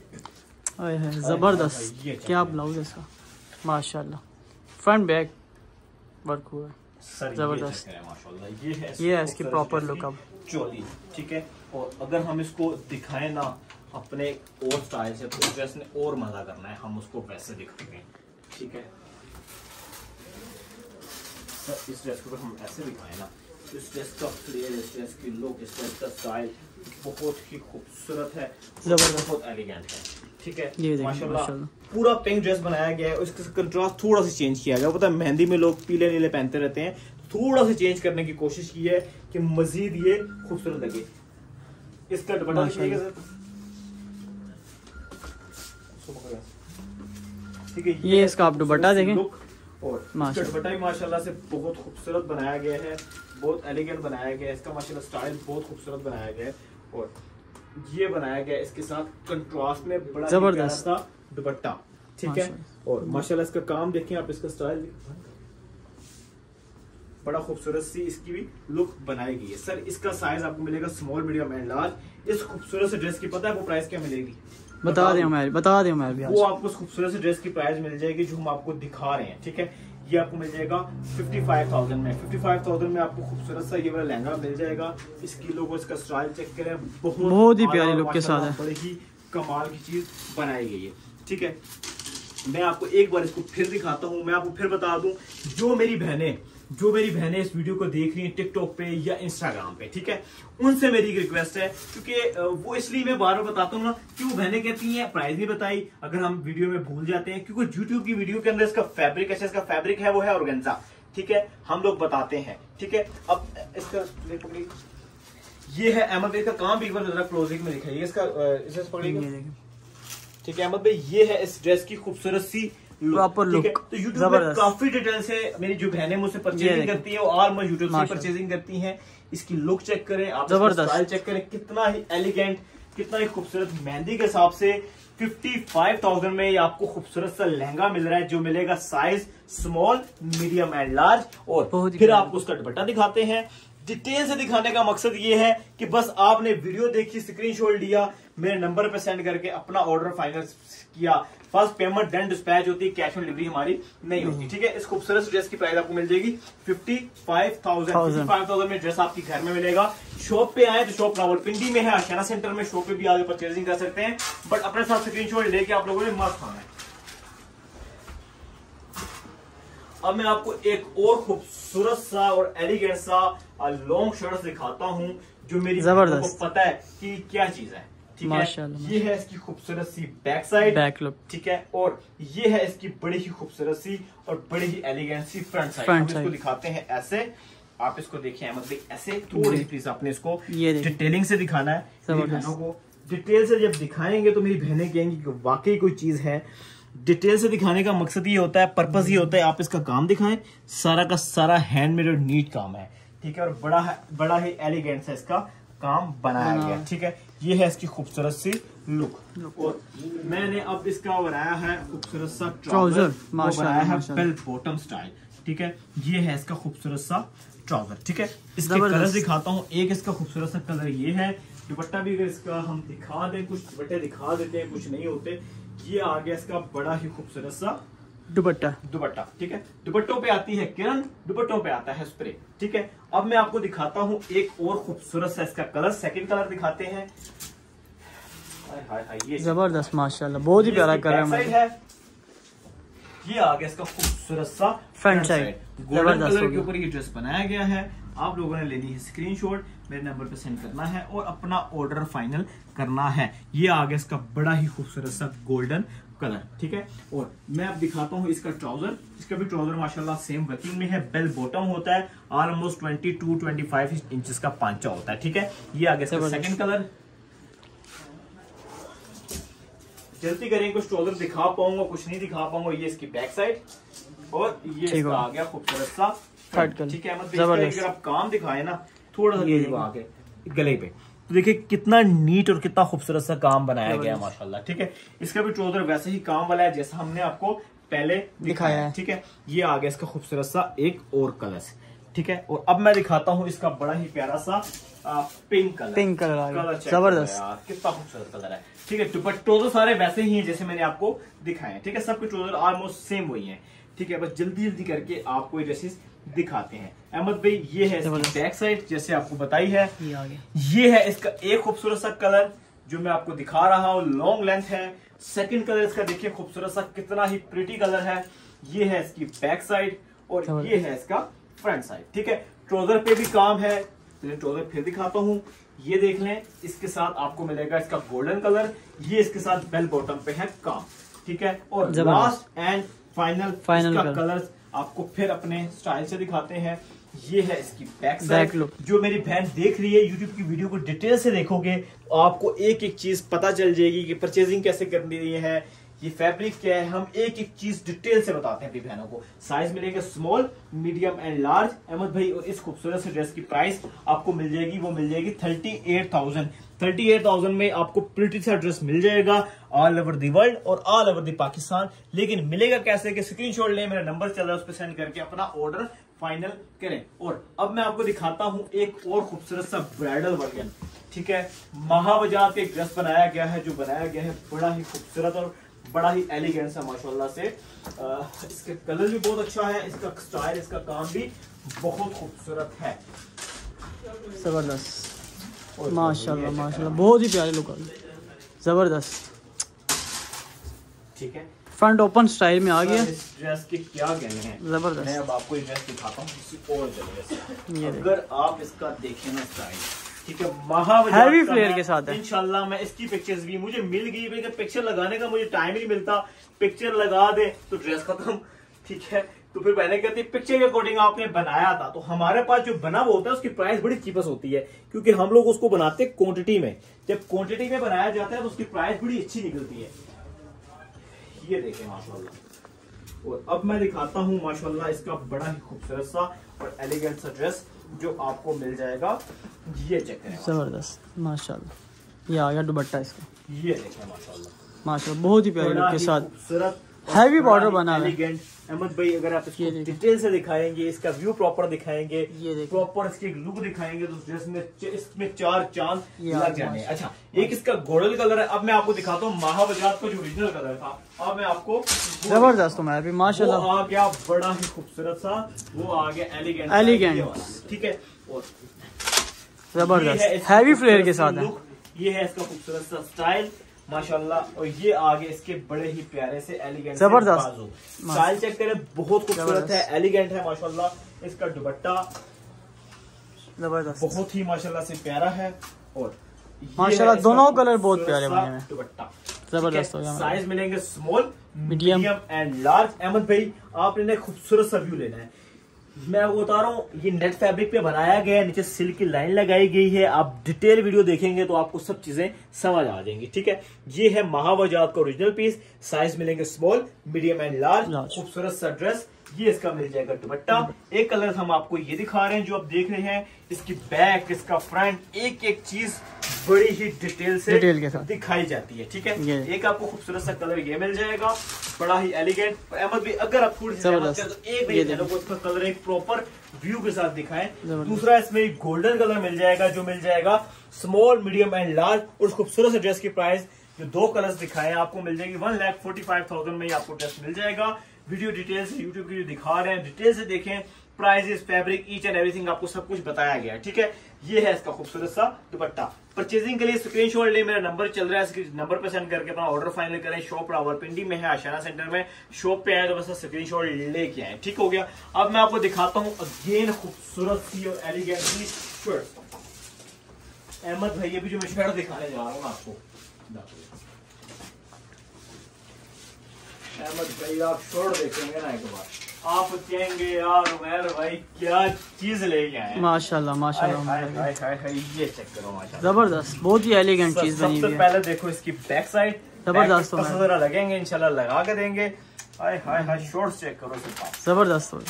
जबरदस्त, क्या ब्लाउज है इसका माशाल्लाह, फ्रंट बैक वर्क हुआ है जबरदस्त। ये है ये है इसकी प्रॉपर लुक अब चोली। ठीक है, और अगर हम इसको दिखाएं ना अपने और स्टाइल से तो ड्रेस ने और मजा करना है, हम उसको वैसे दिखाएंगे। ठीक है, सर इस ड्रेस को हम ऐसे दिखाएं ना, इस ड्रेस का फ्लेयर, इस ड्रेस की लुक, इस ड्रेस का स्टाइल बहुत ही खूबसूरत है, जबरदस्त, बहुत एलिगेंट है। ठीक है, माशाल्लाह पूरा पिंक ड्रेस बनाया गया है, उसका कंट्रास्ट थोड़ा सा चेंज किया गया। पता है मेहंदी में लोग पीले नीले पहनते रहते हैं, थोड़ा सा चेंज करने की कोशिश की है कि मजीद ये खूबसूरत लगे। इसका दुपट्टा देखिएगा सर, ठीक है, ये इसका आप दुपट्टा देखें, और इसका दुपट्टा भी माशाल्लाह से बहुत खूबसूरत बनाया गया है, बहुत एलिगेंट बनाया गया है। इसका माशाल्लाह स्टाइल बहुत खूबसूरत बनाया गया है, और ये बनाया गया इसके साथ कंट्रास्ट में बड़ा जबरदस्त दुपट्टा। ठीक है, और माशाल्लाह इसका काम देखें आप, इसका स्टाइल बड़ा खूबसूरत सी इसकी भी लुक बनाई गई है। सर इसका साइज आपको मिलेगा स्मॉल, मीडियम एंड लार्ज। इस खूबसूरत से ड्रेस की पता है आपको प्राइस क्या मिलेगी, बता दें हमारे बता दें हमारे वो आपको खूबसूरत से ड्रेस की प्राइस मिल जाएगी जो हम आपको दिखा रहे हैं। ठीक है, ये आपको मिल जाएगा फिफ्टी फाइव थाउजेंड में। फिफ्टी फाइव थाउजेंड में आपको खूबसूरत सा ये वाला लहंगा मिल जाएगा। इसकी लोगो, इसका स्टाइल चेक करें, बहुत बहुत ही प्यारी लुक के साथ है, बड़ी ही कमाल की चीज बनाई गई है। ठीक है, मैं आपको एक बार इसको फिर दिखाता हूँ। मैं आपको फिर बता दूं, जो मेरी बहनें जो मेरी बहनें इस वीडियो को देख रही हैं टिकटॉक पे या इंस्टाग्राम पे, ठीक है, उनसे मेरी एक रिक्वेस्ट है, क्योंकि वो इसलिए मैं बार बार बताता हूँ ना कि वो बहनें कहती हैं प्राइस नहीं बताई, अगर हम वीडियो में भूल जाते हैं, क्योंकि यूट्यूब की वीडियो के अंदर इसका फैब्रिक अच्छा इसका फैब्रिक है वो है ऑर्गेन्जा। ठीक है, हम लोग बताते हैं। ठीक है, अब इसका ये है अहमद भाई का काम भी एक बार जरा क्लोजिंग में दिखाइए इसका, इसे पकड़िएगा। ठीक है अहमद भाई, ये है इस ड्रेस की खूबसूरत सी प्रॉपर लुक। तो यूट्यूब में काफी डिटेल से मेरी जो बहनें मुझसे परचेजिंग करती है, और मैं यूट्यूब से परचेजिंग करती हैं। इसकी लुक चेक करें आप, स्टाइल चेक करें, कितना ही एलिगेंट, कितना ही खूबसूरत। मेहंदी के हिसाब से फिफ्टी फाइव थाउजेंड में ये आपको खूबसूरत सा लहंगा मिल रहा है, जो मिलेगा size small, medium and large. और फिर आपको उसका दुपट्टा दिखाते हैं। डिटेल से दिखाने का मकसद ये है कि बस आपने वीडियो देखी, स्क्रीनशॉट लिया, मेरे नंबर पे सेंड करके अपना ऑर्डर फाइनल किया, फर्स्ट पेमेंट देन डिस्पैच होती है, कैश ऑन डिलीवरी हमारी नहीं होती। ठीक है, इस खूबसूरत ड्रेस की प्राइस आपको मिल जाएगी fifty five thousand five thousand में ड्रेस आपकी घर में मिलेगा। शॉप पे आए तो शॉप रावलपिंडी में है, आशियाना सेंटर में, शॉप पे भी आगे परचेजिंग कर सकते हैं, बट अपने साथ स्क्रीनशॉट लेके आप लोगों ने मस्त खाना है। अब मैं आपको एक और खूबसूरत सा और एलिगेंट सा लॉन्ग शर्ट दिखाता हूं जो मेरी को पता है कि क्या चीज है। ठीक है, ये है इसकी खूबसूरत सी बैक साइड, बैक लुक। ठीक है, और ये है इसकी बड़ी ही खूबसूरत सी और बड़ी ही एलिगेंट सी फ्रंट साइड। हम इसको दिखाते हैं ऐसे, आप इसको देखिए अहमद भाई, ऐसे थोड़ी प्लीज आपने इसको डिटेलिंग से दिखाना है। बहनों को डिटेल से जब दिखाएंगे तो मेरी बहनें कहेंगी कि वाकई कोई चीज है। डिटेल से दिखाने का मकसद ये होता है, पर्पस ये होता है, आप इसका काम दिखाएं, सारा का सारा हैंडमेड और नीट काम है। ठीक है, और बड़ा है, बड़ा ही एलिगेंट है इसका काम बनाया गया। ठीक है, ये है इसकी खूबसूरत सी लुक। और मैंने अब इसका बनाया है खूबसूरत सा ट्राउजर, बनाया है बेल बॉटम स्टाइल। ठीक है, ये है इसका खूबसूरत सा ट्राउजर। ठीक है, इसके कलर दिखाता हूँ। एक इसका खूबसूरत सा कलर ये है, दुपट्टा भी अगर इसका हम दिखा दें, कुछ दुपट्टे दिखा देते हैं, कुछ नहीं होते। ये आ गया इसका बड़ा ही खूबसूरत सा दुपट्टा दुपट्टा ठीक है, दुपट्टों पे आती है किरण, दुपट्टों पे आता है स्प्रे। ठीक है, अब मैं आपको दिखाता हूं एक और खूबसूरत सा इसका कलर, सेकंड कलर दिखाते हैं। हाय हाय हाय, ये जबरदस्त माशाल्लाह, बहुत ही प्यारा कलर है। ये आ गया इसका खूबसूरत सा फ्रंट साइड, गोल्डन कलर के ऊपर ये ड्रेस बनाया गया है। आप लोगों ने लेनी है स्क्रीनशॉट, मेरे नंबर पे सेंड करना है और अपना ऑर्डर फाइनल करना है। ये आ गया इसका बड़ा ही खूबसूरत सा गोल्डन कलर। ठीक है, और मैं अब दिखाता हूँ इसका ट्राउजर। इसका भी ट्राउजर माशाल्लाह सेम वर्किंग में है, बेल बॉटम होता है, almost twenty two twenty five inches का पांचा होता है। ठीक है, ये आ गया इसका सेकंड कलर। जल्दी करें, कुछ ट्राउजर दिखा पाऊंगा, कुछ नहीं दिखा पाऊंगा। ये इसकी बैक साइड और ये इसका आ गया खूबसूरत सा फ्रंट। ठीक है, मतलब अगर आप काम दिखाए ना थोड़ा सा आगे गले पे, तो देखिए कितना नीट और कितना खूबसूरत सा काम बनाया गया है माशाल्लाह। ठीक है, इसका भी ट्राउजर वैसे ही काम वाला है जैसा हमने आपको पहले दिखाया है। ठीक है, ये आ गया इसका खूबसूरत सा एक और कलर। ठीक है, और अब मैं दिखाता हूँ इसका बड़ा ही प्यारा सा आ, pink colour. Pink colour, colour जबरदस्त, कितना खूबसूरत कलर है। ठीक है, ट्राउजर सारे वैसे ही हैं जैसे मैंने आपको दिखाए। ठीक है, सबके ट्राउजर ऑलमोस्ट सेम वही है। ठीक है, बस जल्दी जल्दी करके आपको ये ड्रेसेस दिखाते हैं। अहमद भाई, ये है इसकी बैक साइड जैसे आपको बताई है। ये आगे ये है इसका एक खूबसूरत सा कलर जो मैं आपको दिखा रहा हूँ, लॉन्ग लेंथ है। सेकंड कलर इसका देखिए खूबसूरत सा, कितना ही प्रिटी कलर है। ये है इसकी बैक साइड और ये है इसका फ्रंट साइड। ठीक है, ट्राउजर पे भी काम है, ट्राउजर फिर दिखाता हूँ। ये देख लें, इसके साथ आपको मिलेगा इसका गोल्डन कलर, ये इसके साथ बेल बॉटम पे है काम। ठीक है, और last and final final colour आपको फिर अपने स्टाइल से दिखाते हैं। ये है इसकी बैक साइड, जो मेरी बहन देख रही है यूट्यूब की वीडियो को डिटेल से देखोगे तो आपको एक एक चीज पता चल जाएगी कि परचेजिंग कैसे करनी है, ये फैब्रिक क्या है। हम एक एक चीज डिटेल से बताते हैं अपनी बहनों को। साइज मिलेगा small, medium and large. Ahmed भाई, और इस खूबसूरत से ड्रेस की प्राइस आपको मिल जाएगी, वो मिल जाएगी thirty eight thousand thirty eight thousand में आपको प्रिटी सा ड्रेस मिल जाएगा ऑल ओवर दी वर्ल्ड और ऑल ओवर दी पाकिस्तान। लेकिन मिलेगा कैसे कि स्क्रीनशॉट लें, मेरा नंबर चल रहा है, उस पर सेंड करके अपना ऑर्डर फाइनल करें। और अब मैं आपको दिखाता हूं एक और खूबसूरत सा ब्राइडल वर्जन। ठीक है, महाबजाज के ड्रेस बनाया गया है, जो बनाया गया है बड़ा ही खूबसूरत और बड़ा ही एलिगेंट सा माशाल्लाह से। आ, इसके कलर भी बहुत अच्छा है, इसका स्टाइल, इसका काम भी बहुत खूबसूरत है, जबरदस्त माशाल्लाह माशाल्लाह, बहुत ही प्यारे लुक, जबरदस्त। ठीक है, फ्रंट ओपन स्टाइल में आ गया। इस ड्रेस के क्या कहने हैं, जबरदस्त। मैं अब आपको ये ड्रेस दिखाता हूँ किसी और जगह से। अगर आप इसका देखें ना स्टाइल, ठीक है, हैवी फ्लेयर के साथ है। इंशाल्लाह मैं इसकी पिक्चर्स भी मुझे मिल गई, लेकिन पिक्चर लगाने का मुझे टाइम ही नहीं मिलता। पिक्चर लगा दे तो ड्रेस खत्म। ठीक है, तो फिर मैंने कहती पिक्चर के अकॉर्डिंग आपने बनाया था, तो हमारे पास जो बना हुआ होता है उसकी प्राइस बड़ी चीपस होती है, क्योंकि हम लोग उसको बनाते हैं क्वांटिटी में। जब क्वांटिटी में बनाया जाता है तो उसकी प्राइस बड़ी अच्छी निकलती है। ये देखें माशाल्लाह। और अब मैं दिखाता हूँ माशाल्लाह इसका बड़ा ही खूबसूरत सा और एलिगेंट सा ड्रेस जो आपको मिल जाएगा। ये चेक करें, जबरदस्त माशाल्लाह। ये आ गया दुपट्टा इसका, ये देखें माशाल्लाह माशाल्लाह, बहुत ही प्यारे लुक के साथ खूबसूरत हैवी बॉर्डर बना है, एलिगेंट अहमद भाई अगर आप इसको डिटेल से दिखाएंगे, इसका व्यू प्रॉपर दिखाएंगे, प्रॉपर इसकी लुक दिखाएंगे, तो ड्रेस में इसमें चार चांद लग जाएंगे। अच्छा, एक इसका गोल्डन कलर है। अब मैं आपको दिखाता हूँ महाबजाज का जो ओरिजिनल कलर था। अब मैं आपको जबरदस्त भी माशाल्लाह आ गया, बड़ा ही खूबसूरत सा वो आ गया एलिगेंट एलिगेंट ठीक है, और जबरदस्त हैवी फ्लेयर के साथ है। ये है इसका खूबसूरत सा स्टाइल माशाल्लाह, और ये आगे इसके बड़े ही प्यारे से एलिगेंट जबरदस्त स्टाइल चेक करें, बहुत खूबसूरत है, एलिगेंट है माशाल्लाह। इसका दुपट्टा जबरदस्त, बहुत ही माशाल्लाह से प्यारा है, और माशाल्लाह दोनों कलर बहुत प्यारे बने हैं। दुपट्टा जबरदस्त हो गया। साइज मिलेंगे small, medium and large. Ahmed भाई आपने खूबसूरत सा व्यू लेना है, मैं वो बता रहा हूँ, ये नेट फैब्रिक पे बनाया गया है, नीचे सिल्क की लाइन लगाई गई है। आप डिटेल वीडियो देखेंगे तो आपको सब चीजें समझ आ जाएंगी। ठीक है, ये है महावजात का ओरिजिनल पीस, साइज मिलेंगे स्मॉल, मीडियम एंड लार्ज। खूबसूरत सा ड्रेस, ये इसका मिल जाएगा दुपट्टा। एक कलर हम आपको ये दिखा रहे हैं जो आप देख रहे हैं, इसकी बैक, इसका फ्रंट, एक एक चीज बड़ी ही डिटेल से डिटेल के साथ दिखाई जाती है। ठीक है, एक आपको खूबसूरत सा कलर ये मिल जाएगा, बड़ा ही एलिगेंट। अहमद भी अगर आप थोड़ी सी तो एक इसका कलर एक प्रॉपर व्यू के साथ दिखाएं। दूसरा इसमें गोल्डन कलर मिल जाएगा जो मिल जाएगा स्मॉल, मीडियम एंड लार्ज। और खूबसूरत से ड्रेस की प्राइस जो दो कलर्स दिखाए आपको मिल जाएगी one lakh forty five thousand में आपको ड्रेस मिल जाएगा। वीडियो डिटेल से यूट्यूब की जो दिखा रहे हैं डिटेल से देखें, prices, fabric, each and everything आपको सब कुछ बताया गया है। ठीक है, ये है इसका खूबसूरत सा दुपट्टा। परचेजिंग के लिए स्क्रीनशॉट ले, मेरा नंबर चल रहा है, इस नंबर पे सेंड करके अपना ऑर्डर फाइनल करें। शॉप रावलपिंडी में है, आशियाना सेंटर में। शॉप पे आए तो बस स्क्रीनशॉट लेके आए। ठीक हो गया। अब मैं आपको दिखाता हूँ अगेन खूबसूरत सी और एलिगेंट सी शर्ट। अहमद भाई भी जो मैं शर्ट दिखाने जा रहा हूँ आपको, अहमद भाई आप शर्ट देखेंगे ना एक बार, आप कहेंगे यार उमर भाई क्या चीज लेके आए। माशाल्लाह माशाल्लाह, हाय हाय हाय हाय, ये चेक करो माशाल्लाह, जबरदस्त, बहुत ही एलिगेंट चीज बनी हुई है। पहले देखो इसकी बैक साइड, जबरदस्त जरा लगेंगे इंशाल्लाह, लगा के देंगे। हाय हाय हाय, शॉर्ट्स चेक करो, जबरदस्त हो।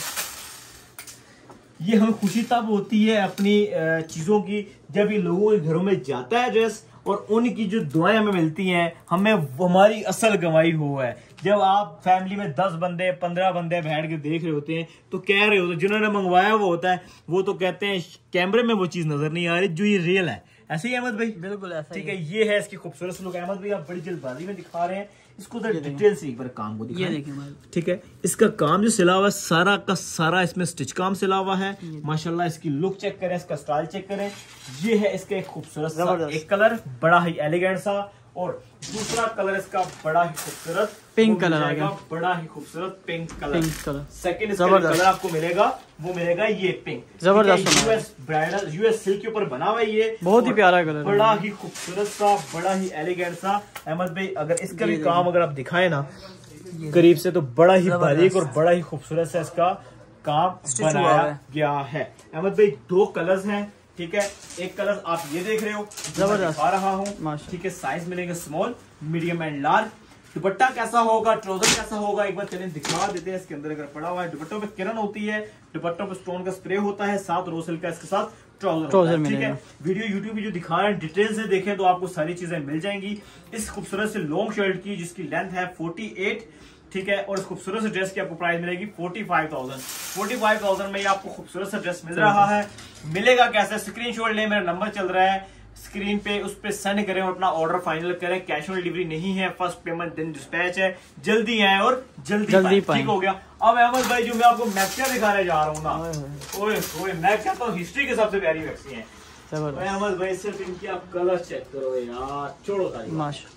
ये हमें खुशी तब होती है अपनी चीजों की जब ये लोगों के घरों में जाता है ड्रेस, और उनकी जो दुआएं हमें मिलती हैं, हमें हमारी असल कमाई हुआ है। जब आप फैमिली में दस बंदे पंद्रह बंदे बैठ के देख रहे होते हैं तो कह रहे होते हैं, जिन्होंने मंगवाया वो होता है, वो तो कहते हैं कैमरे में वो चीज नजर नहीं आ रही जो ये रियल है। ऐसे ही अहमद भाई, बिल्कुल ऐसा। ठीक है, ये है इसकी खूबसूरत लुक। अहमद भाई आप बड़ी जल्दबाजी में दिखा रहे हैं, इसको डिटेल से एक बार काम को दिखाएं। ठीक है, इसका काम जो सिला हुआ है सारा का सारा इसमें स्टिच काम सिला हुआ है माशाल्लाह। इसकी लुक चेक करें, इसका स्टाइल चेक करें। ये है इसका एक खूबसूरत सा एक कलर, बड़ा ही एलिगेंट सा, और दूसरा कलर इसका बड़ा ही खूबसूरत पिंक कलर आ गया, बड़ा ही खूबसूरत pink colour. Pink colour second इसका कलर आपको मिलेगा, वो मिलेगा ये पिंक, जबरदस्त। यूएस ब्राइडल यूएस सिल्क के ऊपर बना हुआ है, ये बहुत ही प्यारा कलर, बड़ा ही खूबसूरत सा, बड़ा ही एलिगेंट सा। अहमद भाई अगर इसका भी काम अगर आप दिखाए ना करीब से, तो बड़ा ही बारीक और बड़ा ही खूबसूरत सा इसका काम बनाया गया है। अहमद भाई दो कलर्स हैं, ठीक है, एक कलर आप ये देख रहे हो, जबरदस्त दिखा रहा हूँ। ठीक है, साइज मिलेंगे small, medium and large. Dupatta कैसा होगा, ट्राउजर कैसा होगा, एक बार चलें दिखा देते हैं। इसके अंदर अगर पड़ा हुआ है, दुपट्टों पे किरण होती है, दुपट्टों पे स्टोन का स्प्रे होता है, साथ रोसेल का इसके साथ ट्राउजर। ठीक है, वीडियो यूट्यूब की जो दिखा रहे हैं डिटेल से देखें तो आपको सारी चीजें मिल जाएंगी। इस खूबसूरत से लॉन्ग शर्ट की जिसकी लेंथ है फोर्टी एट, ठीक है, और इस खूबसूरत से ड्रेस की आपको प्राइस मिलेगी forty five thousand. Forty five thousand में आपको खूबसूरत सा ड्रेस मिल रहा है। मिलेगा कैसे, स्क्रीनशॉट ले, मेरा नंबर चल रहा है स्क्रीन पे, उस पे सेंड करें और अपना ऑर्डर फाइनल करें। कैश ऑन डिलीवरी नहीं है, फर्स्ट पेमेंट दिन डिस्पैच है, जल्दी आए और जल्दी, जल्दी पाएं। ठीक हो गया। अब अहमद भाई जो मैं आपको मैक्सियां दिखाने जा रहा हूँ ना, ओए ओए, मैं कहता हूँ हिस्ट्री के सबसे प्यारी मैक्सी है अहमद भाई। सिर्फ इनकी आप कलर चेक करो यार, छोड़ो तारीफ,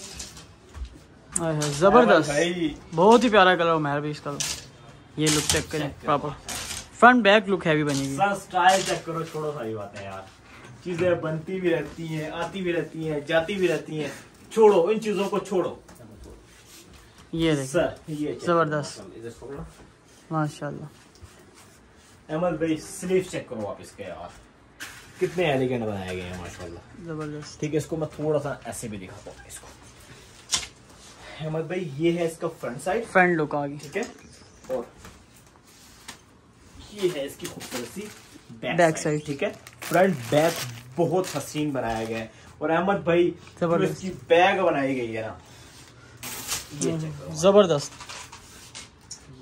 जबरदस्त, बहुत ही प्यारा कलर मेहर भी इसका। ये लुक चेक करें, proper front back look heavy बनी हुई। स्टाइल चेक करो, छोड़ो सारी बातें यार, चीजें बनती भी रहती हैं, आती भी रहती हैं, जाती भी रहती हैं, छोड़ो इन चीजों को, छोड़ो। ये सर, ये जबरदस्त माशाल्लाह। अहमद भाई स्लीव चेक करो आप इसके यार, कितने एलिगेंट बनाए गए हैं माशाल्लाह, जबरदस्त। ठीक है, इसको मैं थोड़ा सा ऐसे भी दिखाता हूँ इसको। अहमद भाई ये है इसका फ्रंट साइड, फ्रंट लुक आ गई, ठीक है, और ये है इसकी खूबसूरत सी बैक साइड, ठीक है। फ्रंट बैक बहुत हसीन बनाया गया है। और अहमद भाई जो इसकी बैग बनाई गई है ना, ये जबरदस्त,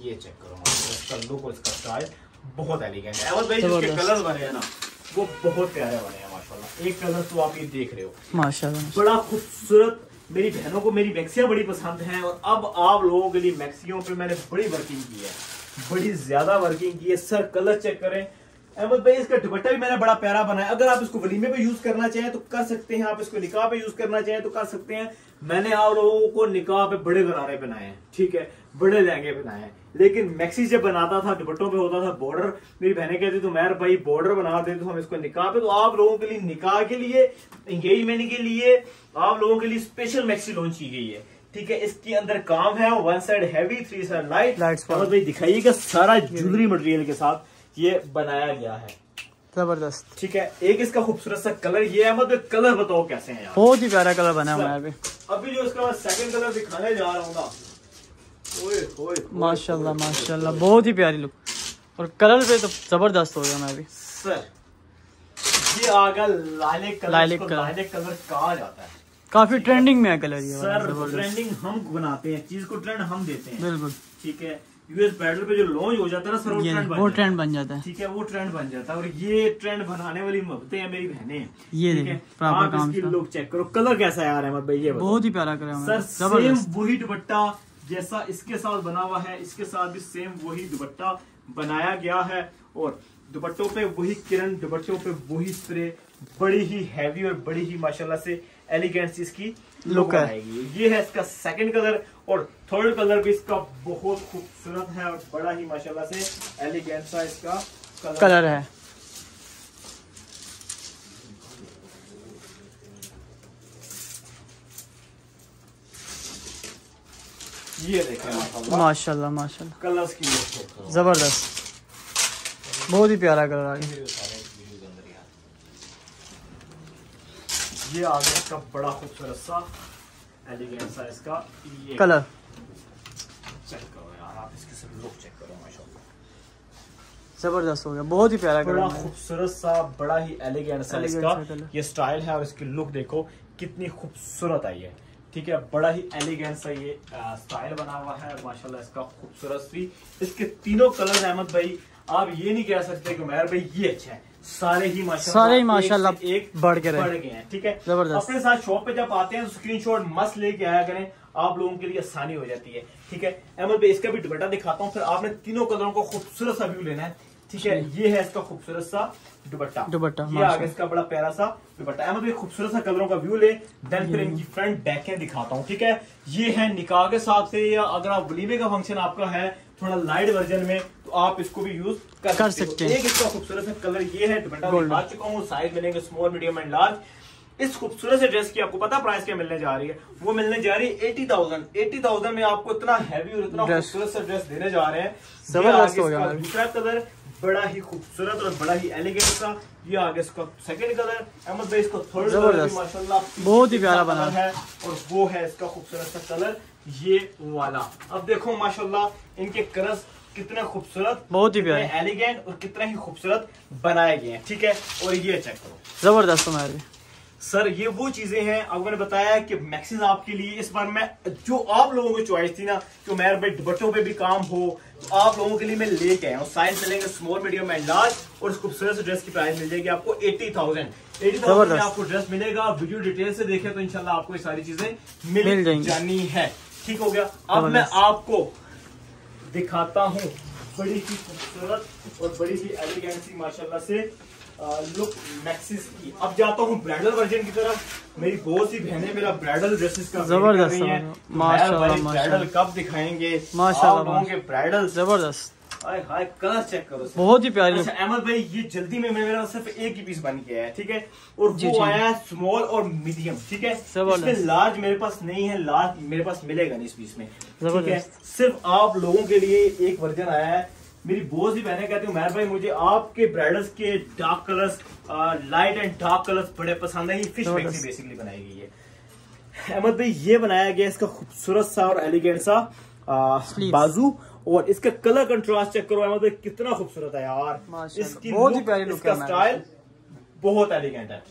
ये चेक करो इसका लुक और इसका स्टाइल बहुत एलिगेंट है। अहमद भाई जिसके कलर बने हैं ना वो बहुत प्यारे बने हैं माशाल्लाह। एक कलर तो आप ये देख रहे हो माशाल्लाह, बड़ा खूबसूरत। मेरी बहनों को मेरी मैक्सियां बड़ी पसंद हैं और अब आप लोगों के लिए मैक्सियों पे मैंने बड़ी वर्किंग की है, बड़ी ज्यादा वर्किंग की है। सर कलर चेक करें अहमद भाई, इसका दुपट्टा भी मैंने बड़ा प्यारा बनाया। अगर आप इसको वलीमे पे यूज करना चाहें तो कर सकते हैं, आप इसको निकाह पे यूज करना चाहें तो कर सकते हैं। मैंने आप लोगों को निकाह पे बड़े गरारे बनाए हैं, ठीक है, बड़े लहंगे बनाए हैं। लेकिन मैक्सी जब बनाता था दुपट्टों पे होता था बॉर्डर, मेरी बहनें कहती तो मेहर भाई बॉर्डर बना दे तो हम इसको निकाह पे, तो आप लोगों के लिए निकाह के लिए, एंगेजमेंट के लिए आप लोगों के लिए स्पेशल मैक्सी लॉन्च की गई है, ठीक है। इसके अंदर काम है, one side heavy, three side light. Ahmed भाई दिखाइएगा, सारा ज्वेलरी मटेरियल के साथ ये बनाया गया है, जबरदस्त, ठीक है। एक इसका खूबसूरत सा कलर ये है, मतलब कलर बताओ कैसे हैं यार, बहुत ही प्यारा कलर बना हुआ है। अभी अभी जो इसका मैं सेकंड कलर दिखाने जा रहा हूँ ना, ओए ओए माशाल्लाह माशाल्लाह बहुत ही प्यारी लुक, और कलर पे तो जबरदस्त हो गया। मैं अभी सर ये आ गया lilac colour, lilac colour, lilac colour कहा जाता है, काफी ट्रेंडिंग में है कलर ये सर। ट्रेंडिंग हम बनाते हैं, चीज को ट्रेंड हम देते हैं, बिल्कुल, ठीक है। यूएस बैटल पे जो लॉन्च हो जाता है ना सर, वो ट्रेंड वो ट्रेंड बन जाता है, ठीक है, वो ट्रेंड बन जाता है। और ये ट्रेंड बनाने वाली मोहब्बतें हैं मेरी बहनें, ये देखिए आप इसकी लुक चेक करो, कलर कैसा है यार अहमद भाई, ये बहुत ही प्यारा कलर सर। सेम वही दुपट्टा जैसा इसके साथ बना हुआ है, इसके साथ भी सेम वही दुपट्टा बनाया गया है, और दुपट्टों पे वही किरण, दुपट्टों पे वही स्प्रे, बड़ी ही हैवी और बड़ी ही माशाल्लाह से एलिगेंट इसकी लुक आएगी। ये है इसका सेकंड कलर, और थर्ड कलर भी इसका बहुत खूबसूरत है और बड़ा ही माशाल्लाह से एलिगेंट सा इसका कलर, कलर है। ये देखें माशाल्लाह माशाल्लाह, कलर्स की लुक जबरदस्त, बहुत ही प्यारा कलर आ गया। ये आ गया इसका बड़ा खूबसूरत सा एलिगेंट सा इसका ये कलर, चेक करो यार आप इसकी सब लुक चेक करो माशाल्लाह, जबरदस्त हो गया, बहुत ही प्यारा बड़ा खूबसूरत सा, बड़ा ही एलिगेंट सा इसका ये स्टाइल है, और इसकी लुक देखो कितनी खूबसूरत आई है, ठीक है। बड़ा ही एलिगेंट सा ये स्टाइल बना हुआ है माशाल्लाह, इसका खूबसूरत सी। इसके तीनों कलर अहमद भाई आप ये नहीं कह सकते कि मेहर भाई ये अच्छा है, सारे ही माशाल्लाह सारे ही माशाल्लाह एक, एक बढ़ के बढ़ गए हैं, ठीक है। जबरदस्त। अपने साथ शॉप पे जब आते हैं तो स्क्रीनशॉट मस्त लेके आया करें, आप लोगों के लिए आसानी हो जाती है, ठीक है। अहमद भाई इसका भी दुपट्टा दिखाता हूँ, फिर आपने तीनों कलरों को खूबसूरत सा व्यू लेना है, ठीक है। ये है इसका खूबसूरत सा दुपट्टा, दुपट्टा ये आगे इसका बड़ा प्यारा सा दुपट्टा। अहमद भाई खूबसूरत सा कलरों का व्यू ले, देन फिर इनकी फ्रंट बैकें दिखाता हूँ, ठीक है। ये है निकाह के साथ से, या अगर आप वलीमे का फंक्शन आपका है थोड़ा लाइट वर्जन में तो आप इसको भी यूज कर, कर सकते हैं। एक इसका खूबसूरत सा कलर ये है, दुपट्टा दिखा चुका हूँ, साइज मिलेंगे स्मॉल, मीडियम एंड लार्ज। इस खूबसूरत से ड्रेस की आपको पता प्राइस क्या मिलने जा रही है, वो मिलने जा रही है एटी थाउजेंड एटी थाउजेंड में आपको इतना हैवी और इतना खूबसूरत सा ड्रेस देने जा रहे हैं। जबरदस्त हो गया। दूसरा कलर बड़ा ही खूबसूरत और बड़ा ही एलिगेंट सा, ये आगे इसका सेकंड कलर, अहमद भाई इसको थर्ड कलर माशाल्लाह बहुत ही प्यारा बना है, और वो है इसका खूबसूरत सा कलर ये वाला। अब देखो माशाल्लाह इनके कलर्स कितने खूबसूरत, बहुत ही प्यारे, एलिगेंट और कितने ही खूबसूरत बनाए गए हैं, ठीक है। और ये चेक करो, जबरदस्त हमारे सर। ये वो चीजें हैं, अब मैंने बताया कि मैक्सीज आपके लिए इस बार मैं जो आप लोगों की चॉइस थी ना, कि मेरे भाई दुपट्टों पे भी काम हो, तो आप लोगों के लिए मैं लेके आया हूँ। साइज मिलेंगे स्मॉल, मीडियम एंड लार्ज, और इस खूबसूरत ड्रेस की प्राइस मिल जाएगी आपको एटी थाउजेंड एटी थाउजेंड में आपको ड्रेस मिलेगा। वीडियो डिटेल से देखें तो इंशाल्लाह आपको ये सारी चीजें मिल जानी है, ठीक हो गया। अब मैं आपको दिखाता हूँ बड़ी ही खूबसूरत और बड़ी ही एलिगेंट सी माशाल्लाह से लुक मैक्सिस की। अब जाता हूँ ब्राइडल वर्जन की तरफ। मेरी बहुत सी बहनें मेरा ब्राइडल ड्रेसेस का जबरदस्त माशाल्लाह, ब्राइडल कब दिखाएंगे माशाल्लाह, लोगों के ब्राइडल जबरदस्त। हाय हाय कलर चेक करो, बहुत ही प्यारी। अच्छा अहमद भाई ये जल्दी में मेरा सिर्फ एक ही पीस बन के आया है, ठीक है, और वो आया है स्मॉल और मीडियम, ठीक है। इसमें लार्ज मेरे पास नहीं है, लार्ज मेरे पास मिलेगा नहीं इस पीस में, ठीक है। सिर्फ आप लोगों के लिए एक वर्जन आया है। मेरी बहुत सी बहनें कहती हूँ मेहर भाई मुझे आपके ब्राइडल्स के dark colours, light and dark colours बड़े पसंद है। ये फिश मैक्सी बेसिकली बनाई गई है। अहमद भाई ये बनाया गया इसका खूबसूरत सा और एलिगेंट सा बाजू, और इसका कलर कंट्रास्ट चेक करो अहमद भाई कितना खूबसूरत है यार। इसकी बहुत ही प्यारी लुक, इसका स्टाइल बहुत एलिगेंट है।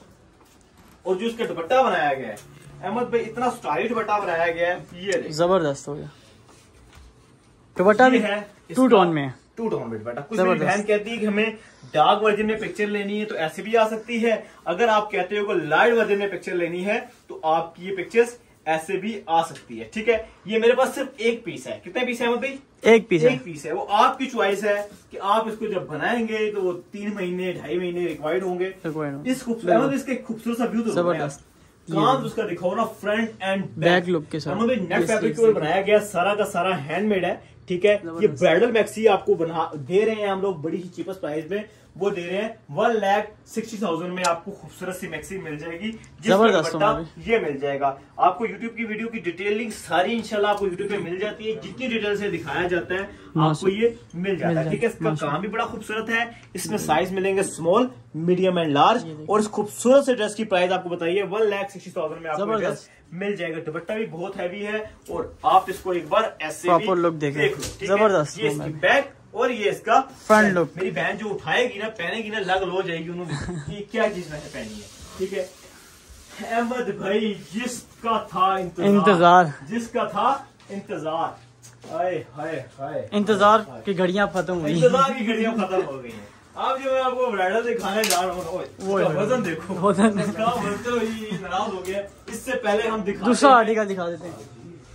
और जो इसका दुपट्टा बनाया गया है अहमद भाई इतना स्टाइलिश दुपट्टा बनाया गया है, ये जबरदस्त हो गया। दुपट्टा भी है टू टोन में, टू टोन में दुपट्टा। कुछ मेरी बहन कहती है कि हमें डार्क वर्जन में पिक्चर लेनी है तो ऐसे भी आ सकती है। अगर आप कहते हो कि लाइट वर्जन में पिक्चर लेनी है तो आपकी ये पिक्चर्स ऐसे भी आ सकती है, ठीक है। ये मेरे पास सिर्फ एक पीस है। कितने पीस है अहमद भाई? एक पीस है। एक पीस है। वो आपकी चॉइस है कि आप इसको जब बनाएंगे तो वो तीन महीने ढाई महीने रिक्वायर्ड होंगे। इस खूबसूरत इसके खूबसूरत सा व्यू तो जबरदस्त काम उसका दिखाओ ना, फ्रंट एंड बैक लुक के साथ नेट फैब्रिक के बनाया गया, सारा का सारा हैंडमेड है, ठीक है। ये ब्राइडल मैक्सी आपको बना दे रहे हैं हम लोग बड़ी ही चीपेस्ट प्राइस में, वो दे रहे हैं वन लाख सिक्सटी थाउजेंड में आपको खूबसूरत सी मैक्सी मिल जाएगी। जबरदस्त ये मिल जाएगा आपको। यूट्यूब की वीडियो की डिटेलिंग सारी इंशाल्लाह आपको यूट्यूब पे मिल जाती है, जितनी डिटेल से दिखाया जाता है आपको ये मिल जाता है, ठीक है। इसका काम भी बड़ा खूबसूरत है। इसमें साइज मिलेंगे स्मॉल, मीडियम एंड लार्ज। और इस खूबसूरत से ड्रेस की प्राइस आपको बताइए वन लाख सिक्सटी थाउजेंड में आपको ड्रेस मिल जाएगा। दुपट्टा भी बहुत हैवी है और आप इसको एक बार ऐसे प्रॉपर लुक देखें, जबरदस्त। ये इसकी बैक और ये इसका फ्रंट लुक। मेरी बहन जो उठाएगी ना, पहनेगी ना, लग लो जाएगी उन्होंने कि क्या चीज मैंने पहनी है, ठीक है। अहमद भाई जिसका था इंतजार, इंतजार जिसका था इंतजार, हाय हाय हाय, इंतजार की घड़ियां खत्म हुई, इंतजार की घड़ियां खत्म हो गई हैं। अब जो मैं आपको ब्राइडल दिखाने जा रहा हूँ वो वजन देखो, वजन इसका वजन तो ही नाराज हो गया। इससे पहले हम दिखा दूसरा आर्टिकल दिखा देते हैं।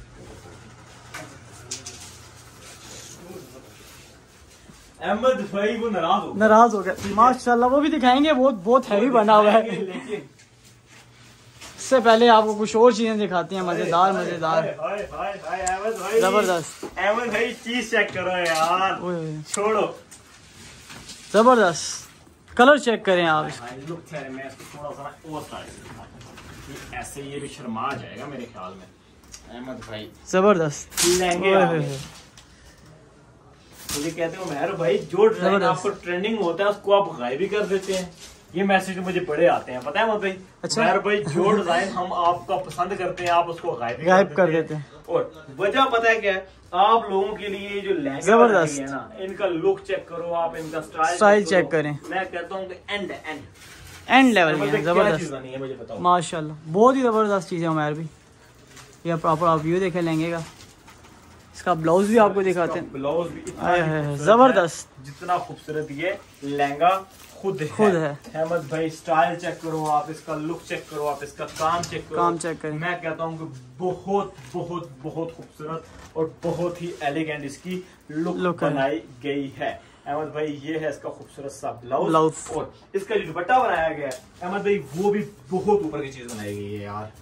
अहमद भाई वो नाराज हो नाराज हो गया माशाल्लाह, वो भी दिखाएंगे। बहुत बहुत हैवी बना हुआ है। लेकिन इससे पहले आपको कुछ और चीजें दिखाती हैं, मजेदार मजेदार, जबरदस्त। अहमद भाई चीज चेक करो यार, छोड़ो, जबरदस्त। कलर चेक करें आप। लुक है, मैं इसको थोड़ा सा और साइड ऐसे ये भी शर्मा जाएगा मेरे ख्याल में। अहमद भाई जबरदस्त लहंगे मुझे कहते हो मेहर भाई, जो डिजाइन आपको ट्रेंडिंग होता है उसको आप गायब भी कर देते हैं। ये मैसेज मुझे बड़े आते हैं, पता है भाई। अच्छा मेहर भाई, जो डिजाइन हम आपका पसंद करते हैं आप उसको गायब गायब कर देते हैं। और वजह पता है क्या है? आप लोगों के लिए जो लहंगा है ना, इनका लुक चेक करो आप, इनका स्टाइल स्टाइल चेक करें। मैं कहता हूँ एंड एंड एंड लेवल की जबरदस्त मुझे बताओ माशाल्लाह, बहुत ही जबरदस्त चीज है मेहर भी। ये प्रॉपर आप व्यू देखे लहंगे का। इसका ब्लाउज भी आपको दिखाते हैं, ब्लाउज भी जबरदस्त, जितना खूबसूरत ये लहंगा खुद खुद है। अहमद भाई स्टाइल चेक करो आप, इसका लुक चेक करो आप, इसका काम चेक करो, काम चेक करें। मैं कहता हूँ कि बहुत बहुत बहुत खूबसूरत और बहुत ही एलिगेंट इसकी लुक, लुक बनाई गई है। अहमद भाई ये है इसका खूबसूरत सा ब्लाउज, और इसका जो दुपट्टा बनाया गया है अहमद भाई वो भी बहुत ऊपर की चीज बनाई गई है यार।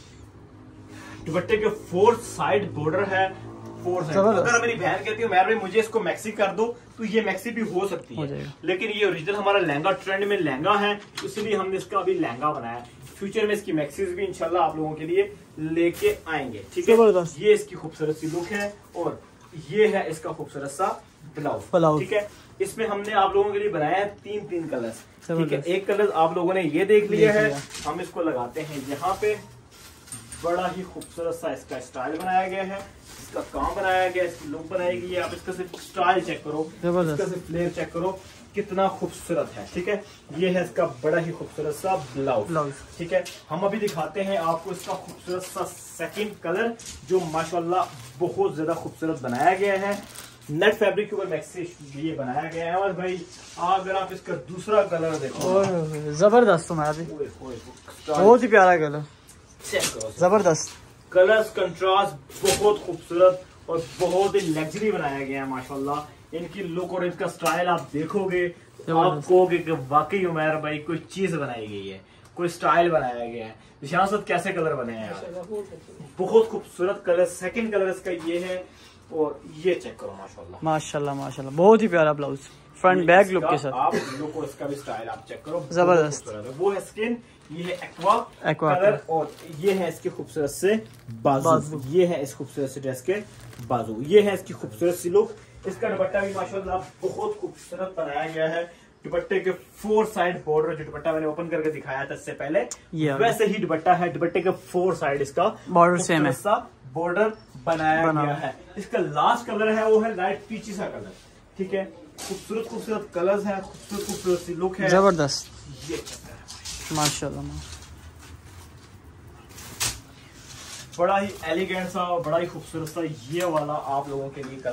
दुपट्टे के फोर साइड बॉर्डर है, अगर मेरी बहन कहती है मेहर भाई मुझे इसको मैक्सी कर दो, तो ये मैक्सी भी हो सकती है, लेकिन ये ओरिजिनल हमारा लहंगा ट्रेंड में लहंगा है, इसलिए हमने इसका अभी लहंगा बनाया। फ्यूचर में इसकी मैक्सीज भी इंशाल्लाह आप लोगों के लिए लेके आएंगे, ठीक है। ये इसकी खूबसूरत सी लुक है और ये है इसका खूबसूरत सा ब्लाउज, ठीक है। इसमें हमने आप लोगों के लिए बनाया है तीन तीन कलर्स, ठीक है। एक कलर आप लोगों ने ये देख लिया है, हम इसको लगाते हैं यहाँ पे। बड़ा ही खूबसूरत सा इसका स्टाइल बनाया गया है, इसका काम बनाया गया, इसकी लुक बनाई गई है। आप इसका सिर्फ स्टाइल चेक करो, इसका सिर्फ फ्लेयर चेक करो, कितना खूबसूरत है, ठीक है। ये है इसका बड़ा ही खूबसूरत सा ब्लाउज, ठीक है। हम अभी दिखाते हैं आपको इसका खूबसूरत सा सेकंड कलर, जो माशाल्लाह बहुत ज्यादा खूबसूरत बनाया गया है। नेट फैब्रिक के ऊपर मैक्सी ये बनाया गया है। और भाई अगर आप इसका दूसरा कलर देखो, जबरदस्त, बहुत ही प्यारा कलर, जबरदस्त कलर्स कंट्रास्ट बहुत खूबसूरत और बहुत ही लग्जरी बनाया गया है माशाल्लाह। इनकी लुक और इनका स्टाइल आप देखोगे तो आप कहोगे कि वाकई उमैर भाई कोई चीज बनाई गई है, कोई स्टाइल बनाया गया है। निशान साहब कैसे कलर बने हैं यार, बहुत खूबसूरत कलर। सेकंड कलर इसका ये है और ये चेक करो माशाल्लाह माशाल्लाह माशाल्लाह, बहुत ही प्यारा ब्लाउज, फ्रंट बैक लुक के साथ। आप लुक और इसका भी स्टाइल आप चेक करो, जबरदस्त। वो है स्किन, ये है एक्वा एक्वा कलर, और ये है इसके खूबसूरत से बाजू, बाजू। ये है इस खूबसूरत से ड्रेस के बाजू, ये है इसकी खूबसूरत सी लुक। इसका दुपट्टा भी माशाल्लाह बहुत खूबसूरत बनाया गया है। दुपट्टे के फोर साइड बॉर्डर, जो दुपट्टा मैंने ओपन करके दिखाया था इससे पहले, वैसे ही दुपट्टा है। दुपट्टे के फोर साइड इसका बॉर्डर सेम है, बॉर्डर बनाया बना। गया है। इसका लास्ट कलर है वो है लाइट पीची सा कलर, ठीक है। खूबसूरत खूबसूरत कलर्स है, खूबसूरत खूबसूरत सी लुक है, जबरदस्त। ये माशाल्लाह बड़ा ही एलिगेंट सा और बड़ा ही खूबसूरत सा ये वाला आप लोगों के लिए कलर्स